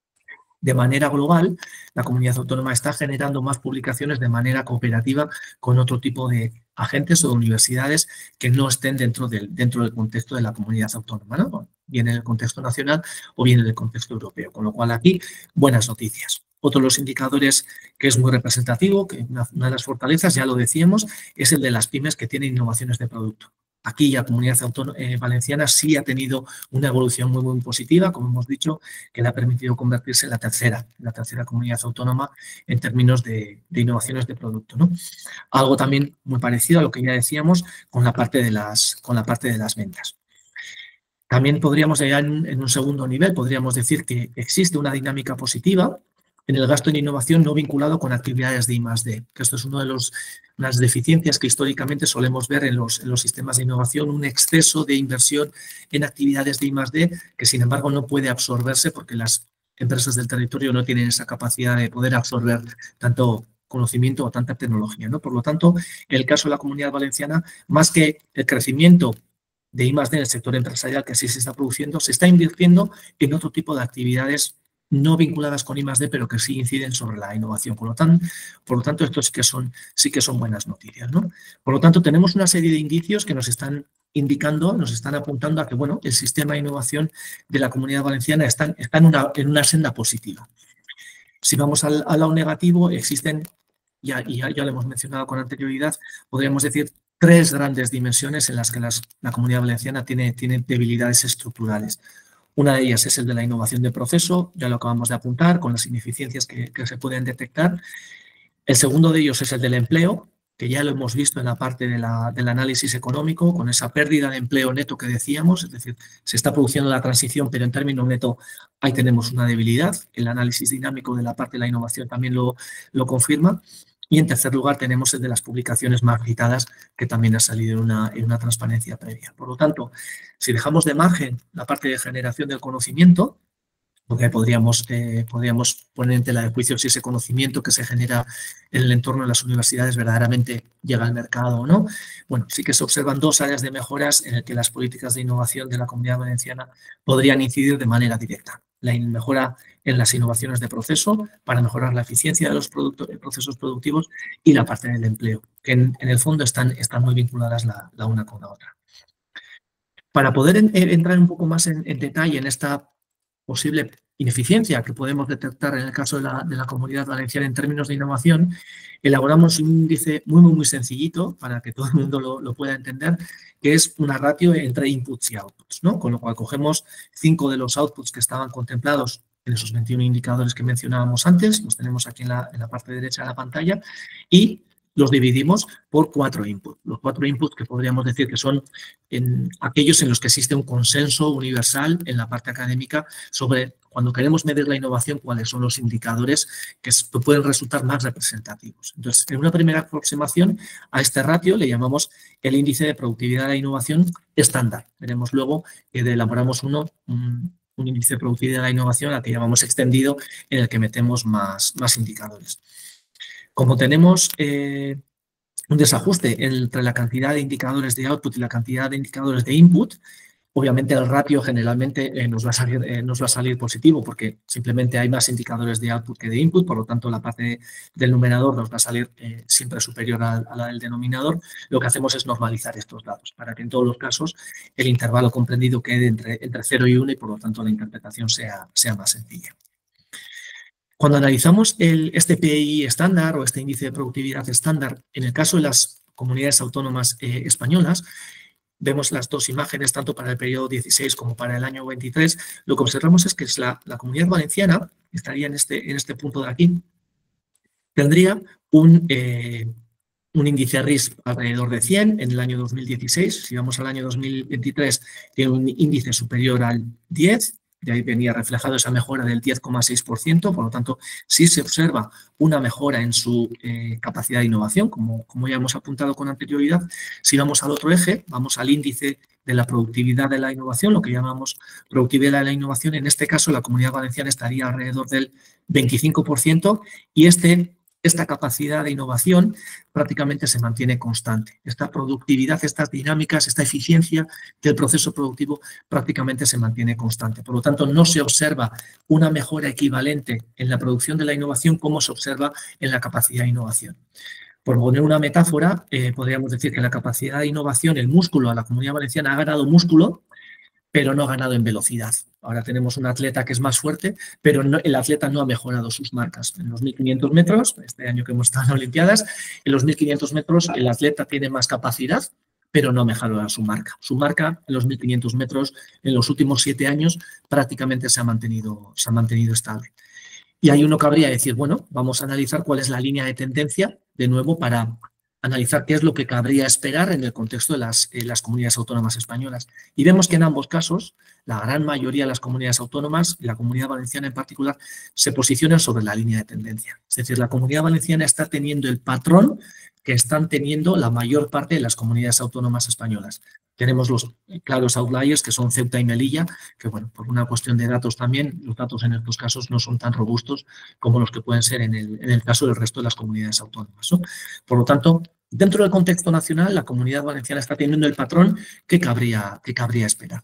de manera global, la comunidad autónoma está generando más publicaciones de manera cooperativa con otro tipo de agentes o de universidades que no estén dentro del, dentro del contexto de la comunidad autónoma, ¿no? Bien en el contexto nacional o bien en el contexto europeo. Con lo cual aquí, buenas noticias. Otro de los indicadores que es muy representativo, que una, una de las fortalezas, ya lo decíamos, es el de las pymes que tienen innovaciones de producto. Aquí la comunidad autónoma eh, valenciana sí ha tenido una evolución muy, muy positiva, como hemos dicho, que le ha permitido convertirse en la tercera, la tercera comunidad autónoma en términos de, de innovaciones de producto, ¿no? Algo también muy parecido a lo que ya decíamos con la parte de las, con la parte de las ventas. También podríamos, ya en, en un segundo nivel, podríamos decir que existe una dinámica positiva en el gasto en innovación no vinculado con actividades de I más D, que esto es una de los, las deficiencias que históricamente solemos ver en los, en los sistemas de innovación, un exceso de inversión en actividades de I más D que, sin embargo, no puede absorberse porque las empresas del territorio no tienen esa capacidad de poder absorber tanto conocimiento o tanta tecnología, ¿no? Por lo tanto, en el caso de la Comunidad Valenciana, más que el crecimiento de I más D en el sector empresarial que así se está produciendo, se está invirtiendo en otro tipo de actividades no vinculadas con I más D, pero que sí inciden sobre la innovación. Por lo tanto, por lo tanto esto sí que son, sí que son buenas noticias, ¿no? Por lo tanto, tenemos una serie de indicios que nos están indicando, nos están apuntando a que, bueno, el sistema de innovación de la Comunidad Valenciana está, está en, una, en una senda positiva. Si vamos al, al lado negativo, existen, ya, ya, ya lo hemos mencionado con anterioridad, podríamos decir tres grandes dimensiones en las que las, la Comunidad Valenciana tiene, tiene debilidades estructurales. Una de ellas es el de la innovación de proceso, ya lo acabamos de apuntar, con las ineficiencias que, que se pueden detectar. El segundo de ellos es el del empleo, que ya lo hemos visto en la parte de la, del análisis económico, con esa pérdida de empleo neto que decíamos, es decir, se está produciendo la transición, pero en términos neto ahí tenemos una debilidad. El análisis dinámico de la parte de la innovación también lo, lo confirma. Y en tercer lugar tenemos el de las publicaciones más citadas, que también ha salido en una, en una transparencia previa. Por lo tanto, si dejamos de margen la parte de generación del conocimiento, porque podríamos, eh, podríamos poner en tela de juicio si ese conocimiento que se genera en el entorno de las universidades verdaderamente llega al mercado o no. Bueno, sí que se observan dos áreas de mejoras en las que las políticas de innovación de la Comunidad Valenciana podrían incidir de manera directa. La mejora en las innovaciones de proceso para mejorar la eficiencia de los productos, procesos productivos y la parte del empleo, que en, en el fondo están, están muy vinculadas la, la una con la otra. Para poder en, entrar un poco más en, en detalle en esta posible ineficiencia que podemos detectar en el caso de la, de la Comunidad Valenciana en términos de innovación, elaboramos un índice muy, muy, muy sencillito para que todo el mundo lo, lo pueda entender, que es una ratio entre inputs y outputs, ¿no? Con lo cual cogemos cinco de los outputs que estaban contemplados en esos veintiún indicadores que mencionábamos antes, los tenemos aquí en la, en la parte derecha de la pantalla, y los dividimos por cuatro inputs. Los cuatro inputs que podríamos decir que son en aquellos en los que existe un consenso universal en la parte académica sobre cuando queremos medir la innovación, cuáles son los indicadores que pueden resultar más representativos. Entonces, en una primera aproximación a este ratio le llamamos el índice de productividad de la innovación estándar. Veremos luego que elaboramos uno, un, un índice de productividad de la innovación al que llamamos extendido, en el que metemos más, más indicadores. Como tenemos eh, un desajuste entre la cantidad de indicadores de output y la cantidad de indicadores de input, obviamente el ratio generalmente eh, nos, va a salir, eh, nos va a salir positivo porque simplemente hay más indicadores de output que de input, por lo tanto la parte del numerador nos va a salir eh, siempre superior a, a la del denominador. Lo que hacemos es normalizar estos datos para que en todos los casos el intervalo comprendido quede entre, entre cero y uno y por lo tanto la interpretación sea, sea más sencilla. Cuando analizamos el, este P I estándar o este índice de productividad estándar, en el caso de las comunidades autónomas eh, españolas, vemos las dos imágenes, tanto para el periodo dieciséis como para el año veintitrés. Lo que observamos es que es la, la Comunidad Valenciana, estaría en este, en este punto de aquí, tendría un, eh, un índice R I S alrededor de cien en el año dos mil dieciséis. Si vamos al año dos mil veintitrés, tiene un índice superior al diez. De ahí venía reflejado esa mejora del diez coma seis por ciento, por lo tanto, sí se observa una mejora en su eh, capacidad de innovación, como, como ya hemos apuntado con anterioridad. Si vamos al otro eje, vamos al índice de la productividad de la innovación, lo que llamamos productividad de la innovación. En este caso, la Comunidad Valenciana estaría alrededor del veinticinco por ciento y este esta capacidad de innovación prácticamente se mantiene constante. Esta productividad, estas dinámicas, esta eficiencia del proceso productivo prácticamente se mantiene constante. Por lo tanto, no se observa una mejora equivalente en la producción de la innovación como se observa en la capacidad de innovación. Por poner una metáfora, eh, podríamos decir que la capacidad de innovación, el músculo a la Comunidad Valenciana ha ganado músculo, pero no ha ganado en velocidad. Ahora tenemos un atleta que es más fuerte, pero no, el atleta no ha mejorado sus marcas. En los mil quinientos metros, este año que hemos estado en Olimpiadas, en los mil quinientos metros el atleta tiene más capacidad, pero no ha mejorado su marca. Su marca en los mil quinientos metros en los últimos siete años prácticamente se ha mantenido, se ha mantenido estable. Y ahí uno cabría decir, bueno, vamos a analizar cuál es la línea de tendencia, de nuevo, para analizar qué es lo que cabría esperar en el contexto de las, eh, las comunidades autónomas españolas. Y vemos que en ambos casos, la gran mayoría de las comunidades autónomas, y la Comunidad Valenciana en particular, se posicionan sobre la línea de tendencia. Es decir, la Comunidad Valenciana está teniendo el patrón que están teniendo la mayor parte de las comunidades autónomas españolas. Tenemos los claros outliers, que son Ceuta y Melilla, que, bueno, por una cuestión de datos también, los datos en estos casos no son tan robustos como los que pueden ser en el, en el caso del resto de las comunidades autónomas, ¿no? Por lo tanto, dentro del contexto nacional, la Comunidad Valenciana está teniendo el patrón que cabría, que cabría esperar.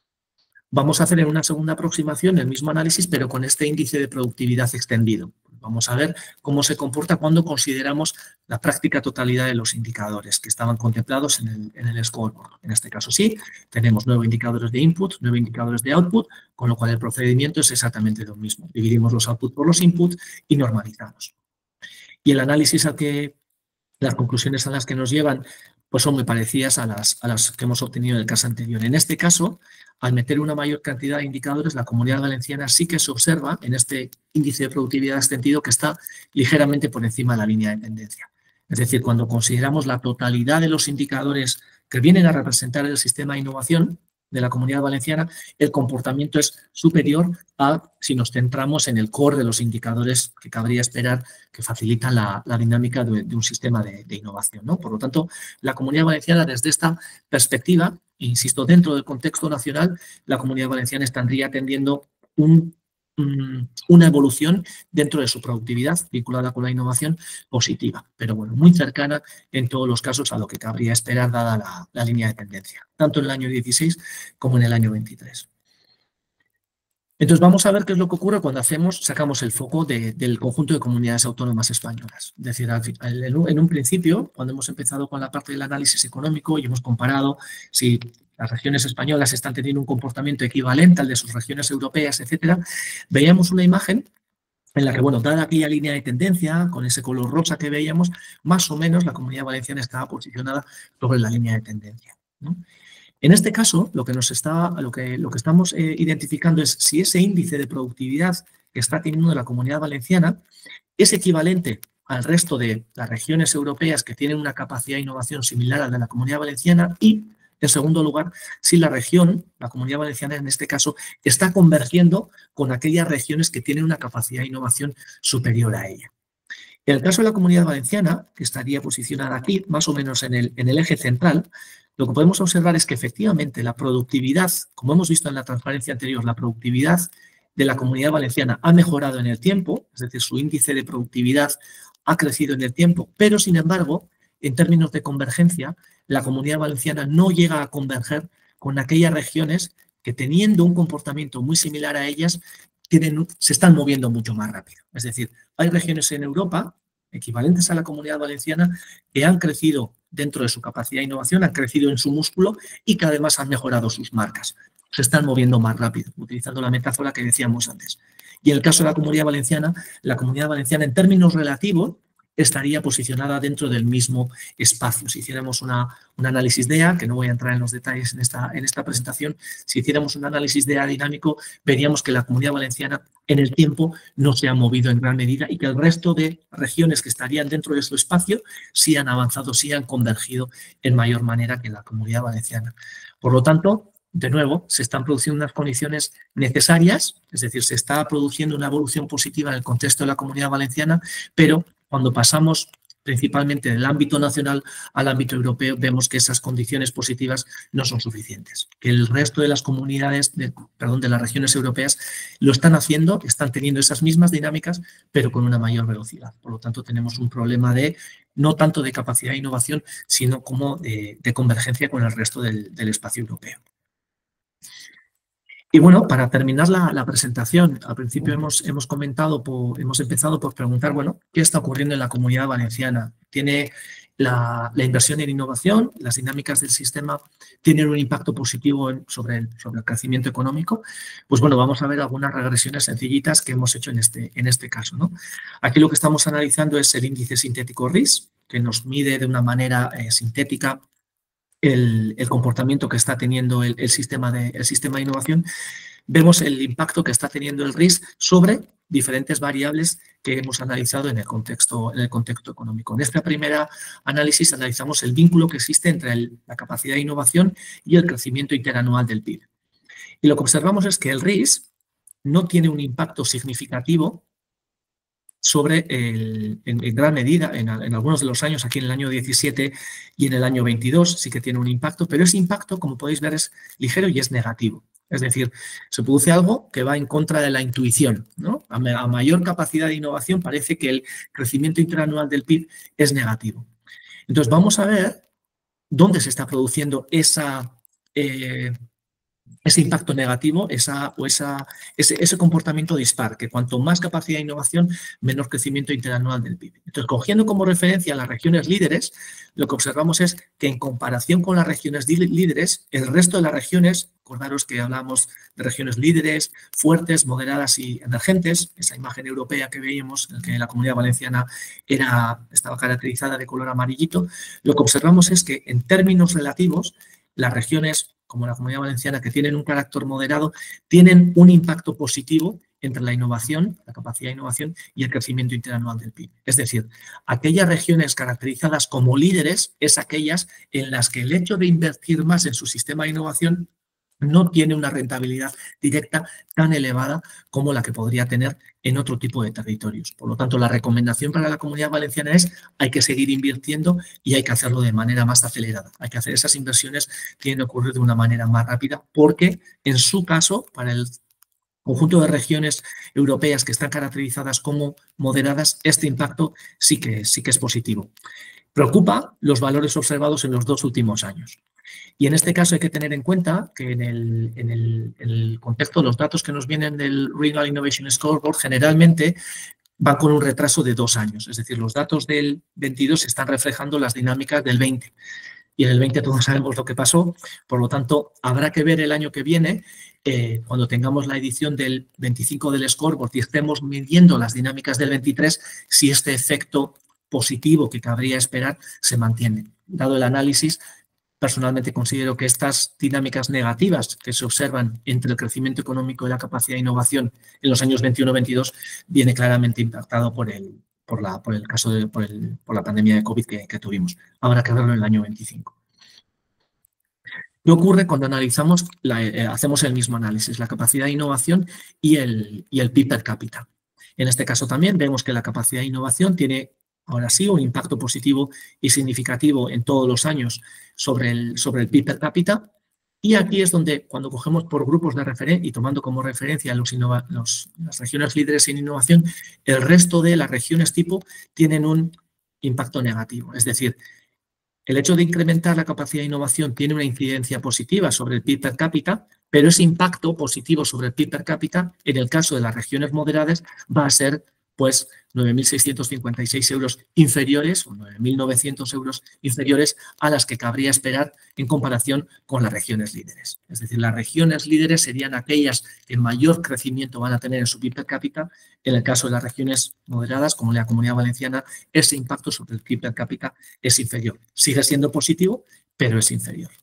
Vamos a hacer en una segunda aproximación el mismo análisis, pero con este índice de productividad extendido. Vamos a ver cómo se comporta cuando consideramos la práctica totalidad de los indicadores que estaban contemplados en el, en el scoreboard. En este caso sí, tenemos nueve indicadores de input, nueve indicadores de output, con lo cual el procedimiento es exactamente lo mismo. Dividimos los output por los input y normalizamos. Y el análisis al que, las conclusiones a las que nos llevan, pues son muy parecidas a las, a las que hemos obtenido en el caso anterior. En este caso, al meter una mayor cantidad de indicadores, la Comunidad Valenciana sí que se observa en este índice de productividad extendido que está ligeramente por encima de la línea de tendencia. Es decir, cuando consideramos la totalidad de los indicadores que vienen a representar el sistema de innovación de la Comunidad Valenciana, el comportamiento es superior a si nos centramos en el core de los indicadores que cabría esperar que facilitan la, la dinámica de, de un sistema de, de innovación, ¿no? Por lo tanto, la Comunidad Valenciana, desde esta perspectiva, insisto, dentro del contexto nacional, la Comunidad Valenciana estaría atendiendo un, um, una evolución dentro de su productividad vinculada con la innovación positiva, pero bueno, muy cercana en todos los casos a lo que cabría esperar dada la, la línea de tendencia, tanto en el año dieciséis como en el año veintitrés. Entonces vamos a ver qué es lo que ocurre cuando hacemos, sacamos el foco de, del conjunto de comunidades autónomas españolas. Es decir, al, en, un, en un principio, cuando hemos empezado con la parte del análisis económico y hemos comparado si las regiones españolas están teniendo un comportamiento equivalente al de sus regiones europeas, etcétera, veíamos una imagen en la que, bueno, dada aquella línea de tendencia, con ese color rosa que veíamos, más o menos la Comunidad Valenciana estaba posicionada sobre la línea de tendencia, ¿no? En este caso, lo que, nos está, lo que, lo que estamos eh, identificando es si ese índice de productividad que está teniendo la Comunidad Valenciana es equivalente al resto de las regiones europeas que tienen una capacidad de innovación similar a la de la Comunidad Valenciana y, en segundo lugar, si la región, la Comunidad Valenciana en este caso, está convergiendo con aquellas regiones que tienen una capacidad de innovación superior a ella. En el caso de la Comunidad Valenciana, que estaría posicionada aquí, más o menos en el, en el eje central, lo que podemos observar es que efectivamente la productividad, como hemos visto en la transparencia anterior, la productividad de la Comunidad Valenciana ha mejorado en el tiempo, es decir, su índice de productividad ha crecido en el tiempo, pero sin embargo, en términos de convergencia, la Comunidad Valenciana no llega a converger con aquellas regiones que, teniendo un comportamiento muy similar a ellas, tienen, se están moviendo mucho más rápido. Es decir, hay regiones en Europa equivalentes a la Comunidad Valenciana que han crecido dentro de su capacidad de innovación, han crecido en su músculo y que además han mejorado sus marcas. Se están moviendo más rápido, utilizando la metáfora que decíamos antes. Y en el caso de la Comunidad Valenciana, la Comunidad Valenciana en términos relativos estaría posicionada dentro del mismo espacio. Si hiciéramos una, un análisis de E A, que no voy a entrar en los detalles en esta, en esta presentación, si hiciéramos un análisis de E A dinámico, veríamos que la Comunidad Valenciana en el tiempo no se ha movido en gran medida y que el resto de regiones que estarían dentro de su espacio sí han avanzado, sí han convergido en mayor manera que la Comunidad Valenciana. Por lo tanto, de nuevo, se están produciendo unas condiciones necesarias, es decir, se está produciendo una evolución positiva en el contexto de la Comunidad Valenciana, pero cuando pasamos principalmente del ámbito nacional al ámbito europeo, vemos que esas condiciones positivas no son suficientes. Que el resto de las comunidades, de, perdón, de las regiones europeas lo están haciendo, están teniendo esas mismas dinámicas, pero con una mayor velocidad. Por lo tanto, tenemos un problema de no tanto de capacidad de innovación, sino como de, de convergencia con el resto del, del espacio europeo. Y bueno, para terminar la, la presentación, al principio hemos, hemos comentado, por, hemos empezado por preguntar, bueno, ¿qué está ocurriendo en la Comunidad Valenciana? ¿Tiene la, la inversión en innovación, las dinámicas del sistema, tienen un impacto positivo en, sobre, el, sobre el crecimiento económico? Pues bueno, vamos a ver algunas regresiones sencillitas que hemos hecho en este, en este caso, ¿no? Aquí lo que estamos analizando es el índice sintético R I S, que nos mide de una manera eh, sintética El, el comportamiento que está teniendo el, el, sistema de, el sistema de innovación. Vemos el impacto que está teniendo el R I S sobre diferentes variables que hemos analizado en el contexto, en el contexto económico. En este primer análisis analizamos el vínculo que existe entre el, la capacidad de innovación y el crecimiento interanual del P I B. Y lo que observamos es que el R I S no tiene un impacto significativo sobre, el, en, en gran medida, en, en algunos de los años, aquí en el año diecisiete y en el año veintidós, sí que tiene un impacto, pero ese impacto, como podéis ver, es ligero y es negativo. Es decir, se produce algo que va en contra de la intuición, ¿no? A, a mayor capacidad de innovación parece que el crecimiento interanual del P I B es negativo. Entonces, vamos a ver dónde se está produciendo esa... Eh, ese impacto negativo, esa, o esa, ese, ese comportamiento dispar, que cuanto más capacidad de innovación, menor crecimiento interanual del P I B. Entonces, cogiendo como referencia a las regiones líderes, lo que observamos es que en comparación con las regiones líderes, el resto de las regiones, acordaros que hablamos de regiones líderes, fuertes, moderadas y emergentes, esa imagen europea que veíamos, en la que la Comunidad Valenciana era, estaba caracterizada de color amarillito, lo que observamos es que en términos relativos, las regiones como la Comunidad Valenciana, que tienen un carácter moderado, tienen un impacto positivo entre la innovación, la capacidad de innovación y el crecimiento interanual del P I B. Es decir, aquellas regiones caracterizadas como líderes es aquellas en las que el hecho de invertir más en su sistema de innovación no tiene una rentabilidad directa tan elevada como la que podría tener en otro tipo de territorios. Por lo tanto, la recomendación para la Comunidad Valenciana es hay que seguir invirtiendo y hay que hacerlo de manera más acelerada. Hay que hacer esas inversiones, tienen que ocurrir de una manera más rápida porque, en su caso, para el conjunto de regiones europeas que están caracterizadas como moderadas, este impacto sí que, sí que es positivo. Preocupa los valores observados en los dos últimos años. Y en este caso hay que tener en cuenta que en el, en el, en el contexto, los datos que nos vienen del Regional Innovation Scoreboard generalmente van con un retraso de dos años. Es decir, los datos del veintidós están reflejando las dinámicas del veinte. Y en el veinte todos sabemos lo que pasó. Por lo tanto, habrá que ver el año que viene, eh, cuando tengamos la edición del veinticinco del Scoreboard y estemos midiendo las dinámicas del veintitrés, si este efecto positivo que cabría esperar se mantiene. Dado el análisis, personalmente considero que estas dinámicas negativas que se observan entre el crecimiento económico y la capacidad de innovación en los años veintiuno veintidós viene claramente impactado por el, por la, por el caso de por, el, por la pandemia de COVID que, que tuvimos. Habrá que verlo en el año veinticinco. ¿Qué ocurre cuando analizamos, la, eh, hacemos el mismo análisis, la capacidad de innovación y el, y el P I B per cápita? En este caso también vemos que la capacidad de innovación tiene ahora sí un impacto positivo y significativo en todos los años sobre el, sobre el P I B per cápita. Y aquí es donde, cuando cogemos por grupos de referencia y tomando como referencia los los, las regiones líderes en innovación, el resto de las regiones tipo tienen un impacto negativo. Es decir, el hecho de incrementar la capacidad de innovación tiene una incidencia positiva sobre el P I B per cápita, pero ese impacto positivo sobre el P I B per cápita, en el caso de las regiones moderadas, va a ser pues nueve mil seiscientos cincuenta y seis euros inferiores o nueve mil novecientos euros inferiores a las que cabría esperar en comparación con las regiones líderes. Es decir, las regiones líderes serían aquellas que mayor crecimiento van a tener en su P I B per cápita. En el caso de las regiones moderadas, como la Comunidad Valenciana, ese impacto sobre el P I B per cápita es inferior. Sigue siendo positivo, pero es inferior.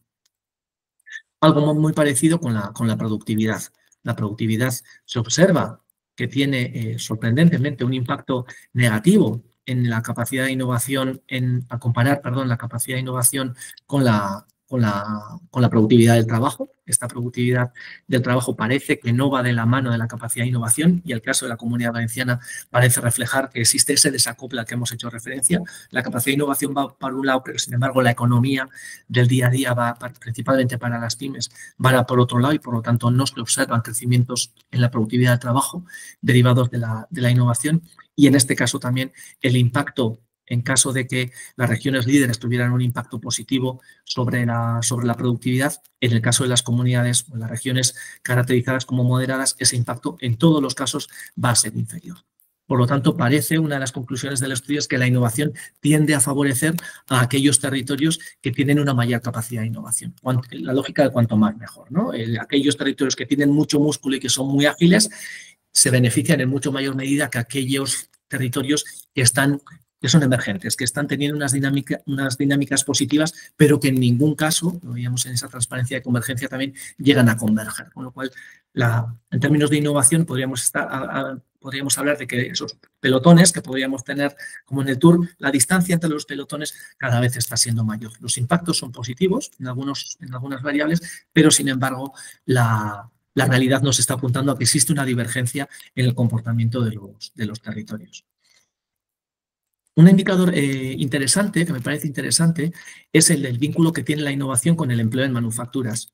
Algo muy parecido con la, con la productividad. La productividad se observa que tiene eh, sorprendentemente un impacto negativo en la capacidad de innovación, en, a comparar, perdón, la capacidad de innovación con la, con, la, con la productividad del trabajo. Esta productividad del trabajo parece que no va de la mano de la capacidad de innovación y el caso de la Comunidad Valenciana parece reflejar que existe ese desacople al que hemos hecho referencia. La capacidad de innovación va para un lado, pero sin embargo la economía del día a día va para, principalmente para las pymes, va por otro lado y por lo tanto no se observan crecimientos en la productividad del trabajo derivados de la, de la innovación y en este caso también el impacto en caso de que las regiones líderes tuvieran un impacto positivo sobre la, sobre la productividad, en el caso de las comunidades o las regiones caracterizadas como moderadas, ese impacto en todos los casos va a ser inferior. Por lo tanto, parece una de las conclusiones del estudio es que la innovación tiende a favorecer a aquellos territorios que tienen una mayor capacidad de innovación. La lógica de cuanto más mejor, ¿no? Aquellos territorios que tienen mucho músculo y que son muy ágiles se benefician en mucho mayor medida que aquellos territorios que están que son emergentes, que están teniendo unas, dinámica, unas dinámicas positivas, pero que en ningún caso, lo veíamos en esa transparencia de convergencia también, llegan a converger. Con lo cual, la, en términos de innovación, podríamos, estar, a, a, podríamos hablar de que esos pelotones que podríamos tener, como en el Tour, la distancia entre los pelotones cada vez está siendo mayor. Los impactos son positivos en, algunos, en algunas variables, pero sin embargo, la, la realidad nos está apuntando a que existe una divergencia en el comportamiento de los, de los territorios. Un indicador eh, interesante, que me parece interesante, es el del vínculo que tiene la innovación con el empleo en manufacturas.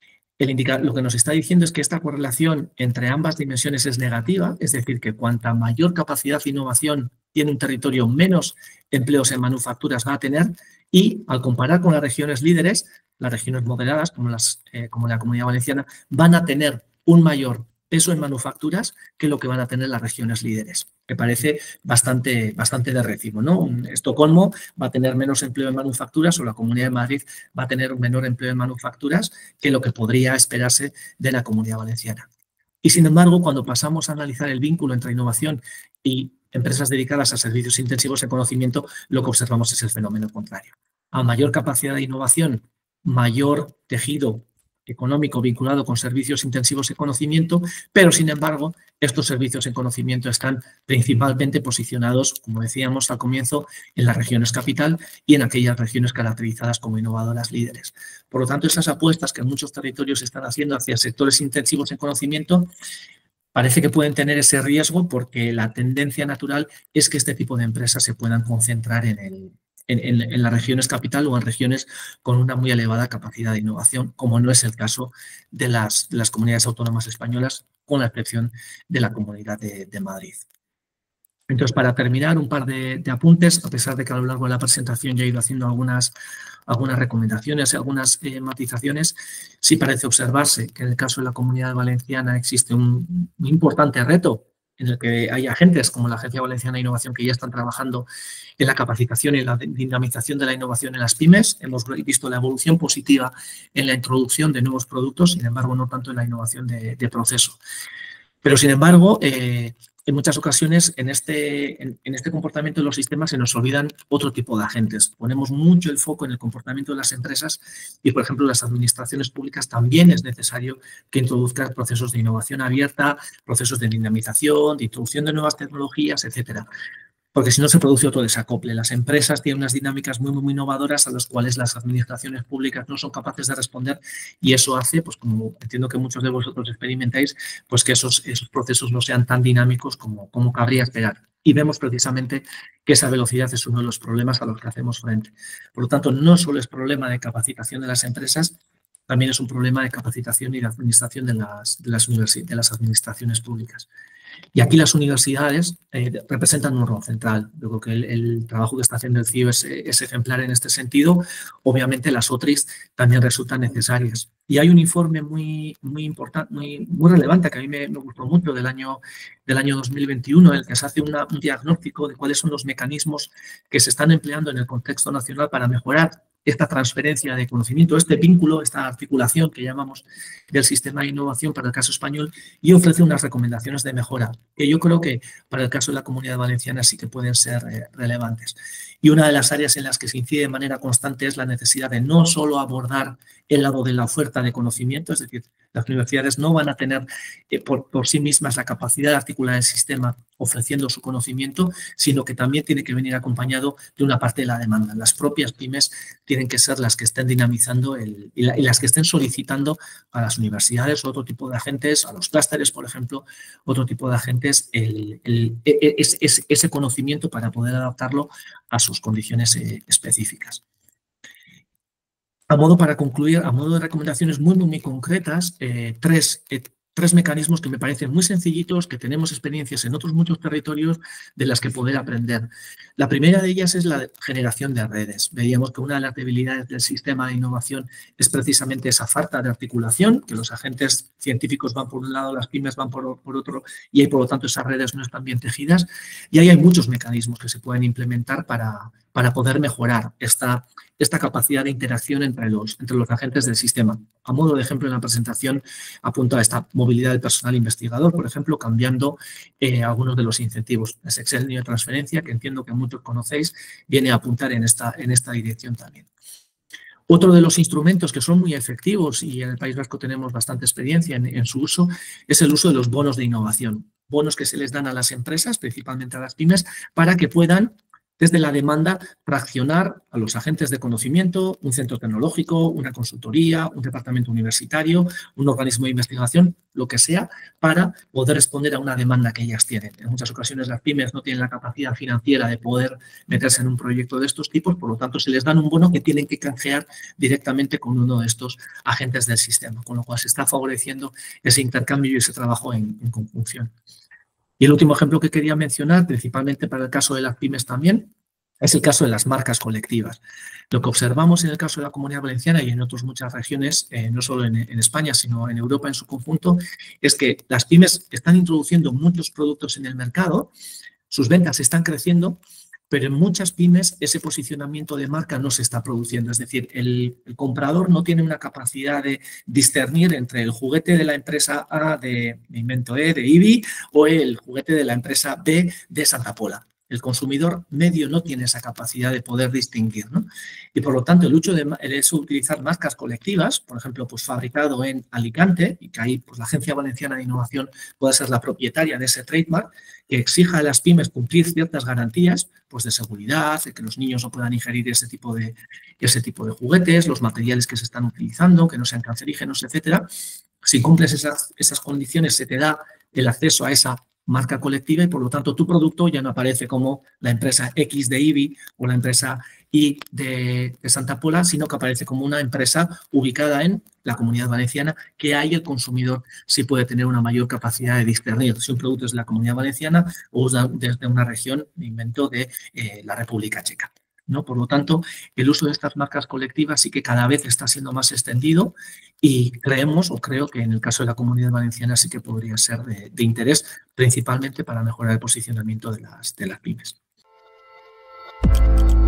El indicador, lo que nos está diciendo es que esta correlación entre ambas dimensiones es negativa, es decir, que cuanta mayor capacidad de innovación tiene un territorio, menos empleos en manufacturas va a tener y, al comparar con las regiones líderes, las regiones moderadas, como, las, eh, como la Comunidad Valenciana, van a tener un mayor peso en manufacturas que lo que van a tener las regiones líderes, que parece bastante, bastante de recibo, ¿no? Estocolmo va a tener menos empleo en manufacturas o la Comunidad de Madrid va a tener un menor empleo en manufacturas que lo que podría esperarse de la Comunidad Valenciana. Y sin embargo, cuando pasamos a analizar el vínculo entre innovación y empresas dedicadas a servicios intensivos en conocimiento, lo que observamos es el fenómeno contrario. A mayor capacidad de innovación, mayor tejido económico vinculado con servicios intensivos en conocimiento, pero sin embargo estos servicios en conocimiento están principalmente posicionados, como decíamos al comienzo, en las regiones capital y en aquellas regiones caracterizadas como innovadoras líderes. Por lo tanto, esas apuestas que muchos territorios están haciendo hacia sectores intensivos en conocimiento parece que pueden tener ese riesgo porque la tendencia natural es que este tipo de empresas se puedan concentrar en el En, en, en las regiones capital o en regiones con una muy elevada capacidad de innovación, como no es el caso de las, de las comunidades autónomas españolas, con la excepción de la Comunidad de, de Madrid. Entonces, para terminar, un par de, de apuntes, a pesar de que a lo largo de la presentación ya he ido haciendo algunas, algunas recomendaciones y algunas eh, matizaciones, sí parece observarse que en el caso de la Comunidad Valenciana existe un, un importante reto en el que hay agentes como la Agencia Valenciana de Innovación que ya están trabajando en la capacitación y la dinamización de la innovación en las pymes. Hemos visto la evolución positiva en la introducción de nuevos productos, sin embargo, no tanto en la innovación de, de proceso. Pero, sin embargo, eh, en muchas ocasiones en este, en, en este comportamiento de los sistemas se nos olvidan otro tipo de agentes. Ponemos mucho el foco en el comportamiento de las empresas y, por ejemplo, las administraciones públicas también es necesario que introduzcan procesos de innovación abierta, procesos de dinamización, de introducción de nuevas tecnologías, etcétera. Porque si no se produce otro desacople. Las empresas tienen unas dinámicas muy, muy innovadoras a las cuales las administraciones públicas no son capaces de responder y eso hace, pues como entiendo que muchos de vosotros experimentáis, pues que esos, esos procesos no sean tan dinámicos como, como cabría esperar. Y vemos precisamente que esa velocidad es uno de los problemas a los que hacemos frente. Por lo tanto, no solo es problema de capacitación de las empresas, también es un problema de capacitación y de administración de las, de las, de las administraciones públicas. Y aquí las universidades eh, representan un rol central. Yo creo que el, el trabajo que está haciendo el C I O es, es ejemplar en este sentido. Obviamente las O T R Is también resultan necesarias. Y hay un informe muy, muy importante, muy, muy relevante, que a mí me, me gustó mucho, del año, del año dos mil veintiuno, en el que se hace una, un diagnóstico de cuáles son los mecanismos que se están empleando en el contexto nacional para mejorar esta transferencia de conocimiento, este vínculo, esta articulación que llamamos del sistema de innovación para el caso español, y ofrece unas recomendaciones de mejora que yo creo que para el caso de la Comunidad Valenciana sí que pueden ser eh, relevantes. Y una de las áreas en las que se incide de manera constante es la necesidad de no solo abordar el lado de la oferta de conocimiento, es decir, las universidades no van a tener eh, por, por sí mismas la capacidad de articular el sistema ofreciendo su conocimiento, sino que también tiene que venir acompañado de una parte de la demanda. Las propias pymes tienen que ser las que estén dinamizando el, y, la, y las que estén solicitando a las universidades o otro tipo de agentes, a los clústeres, por ejemplo, otro tipo de agentes, el, el, el, es, es, ese conocimiento para poder adaptarlo a sus condiciones eh, específicas. A modo para concluir, a modo de recomendaciones muy, muy, muy concretas, eh, tres, eh, tres mecanismos que me parecen muy sencillitos, que tenemos experiencias en otros muchos territorios de las que poder aprender. La primera de ellas es la generación de redes. Veíamos que una de las debilidades del sistema de innovación es precisamente esa falta de articulación, que los agentes científicos van por un lado, las pymes van por, por otro, y ahí, por lo tanto, esas redes no están bien tejidas. Y ahí hay muchos mecanismos que se pueden implementar para, para poder mejorar esta, esta capacidad de interacción entre los, entre los agentes del sistema. A modo de ejemplo, en la presentación apunto a esta movilidad del personal investigador, por ejemplo, cambiando eh, algunos de los incentivos. El sexenio de transferencia, que entiendo que muchos conocéis, viene a apuntar en esta, en esta dirección también. Otro de los instrumentos que son muy efectivos, y en el País Vasco tenemos bastante experiencia en, en su uso, es el uso de los bonos de innovación. Bonos que se les dan a las empresas, principalmente a las pymes, para que puedan, desde la demanda, fraccionar a los agentes de conocimiento, un centro tecnológico, una consultoría, un departamento universitario, un organismo de investigación, lo que sea, para poder responder a una demanda que ellas tienen. En muchas ocasiones las pymes no tienen la capacidad financiera de poder meterse en un proyecto de estos tipos, por lo tanto se les dan un bono que tienen que canjear directamente con uno de estos agentes del sistema, con lo cual se está favoreciendo ese intercambio y ese trabajo en, en conjunción. Y el último ejemplo que quería mencionar, principalmente para el caso de las pymes también, es el caso de las marcas colectivas. Lo que observamos en el caso de la Comunidad Valenciana y en otras muchas regiones, eh, no solo en, en España, sino en Europa en su conjunto, es que las pymes están introduciendo muchos productos en el mercado, sus ventas están creciendo, pero en muchas pymes ese posicionamiento de marca no se está produciendo. Es decir, el, el comprador no tiene una capacidad de discernir entre el juguete de la empresa A de, de invento E, de I B I, o el juguete de la empresa B de Santa Pola. El consumidor medio no tiene esa capacidad de poder distinguir, ¿no? Y por lo tanto, el hecho de, el hecho de utilizar marcas colectivas, por ejemplo, pues fabricado en Alicante, y que ahí pues, la Agencia Valenciana de Innovación pueda ser la propietaria de ese trademark, que exija a las pymes cumplir ciertas garantías pues, de seguridad, de que los niños no puedan ingerir ese tipo de, ese tipo de juguetes, los materiales que se están utilizando, que no sean cancerígenos, etcétera. Si cumples esas, esas condiciones, se te da el acceso a esa marca colectiva y, por lo tanto, tu producto ya no aparece como la empresa X de I B I o la empresa Y de, de Santa Pola, sino que aparece como una empresa ubicada en la Comunidad Valenciana, que ahí el consumidor sí puede tener una mayor capacidad de discernir si un producto es de la Comunidad Valenciana o desde una región, me invento, de eh, la República Checa, ¿no? Por lo tanto, el uso de estas marcas colectivas sí que cada vez está siendo más extendido y creemos, o creo que en el caso de la Comunidad Valenciana sí que podría ser de, de interés, principalmente para mejorar el posicionamiento de las, de las pymes.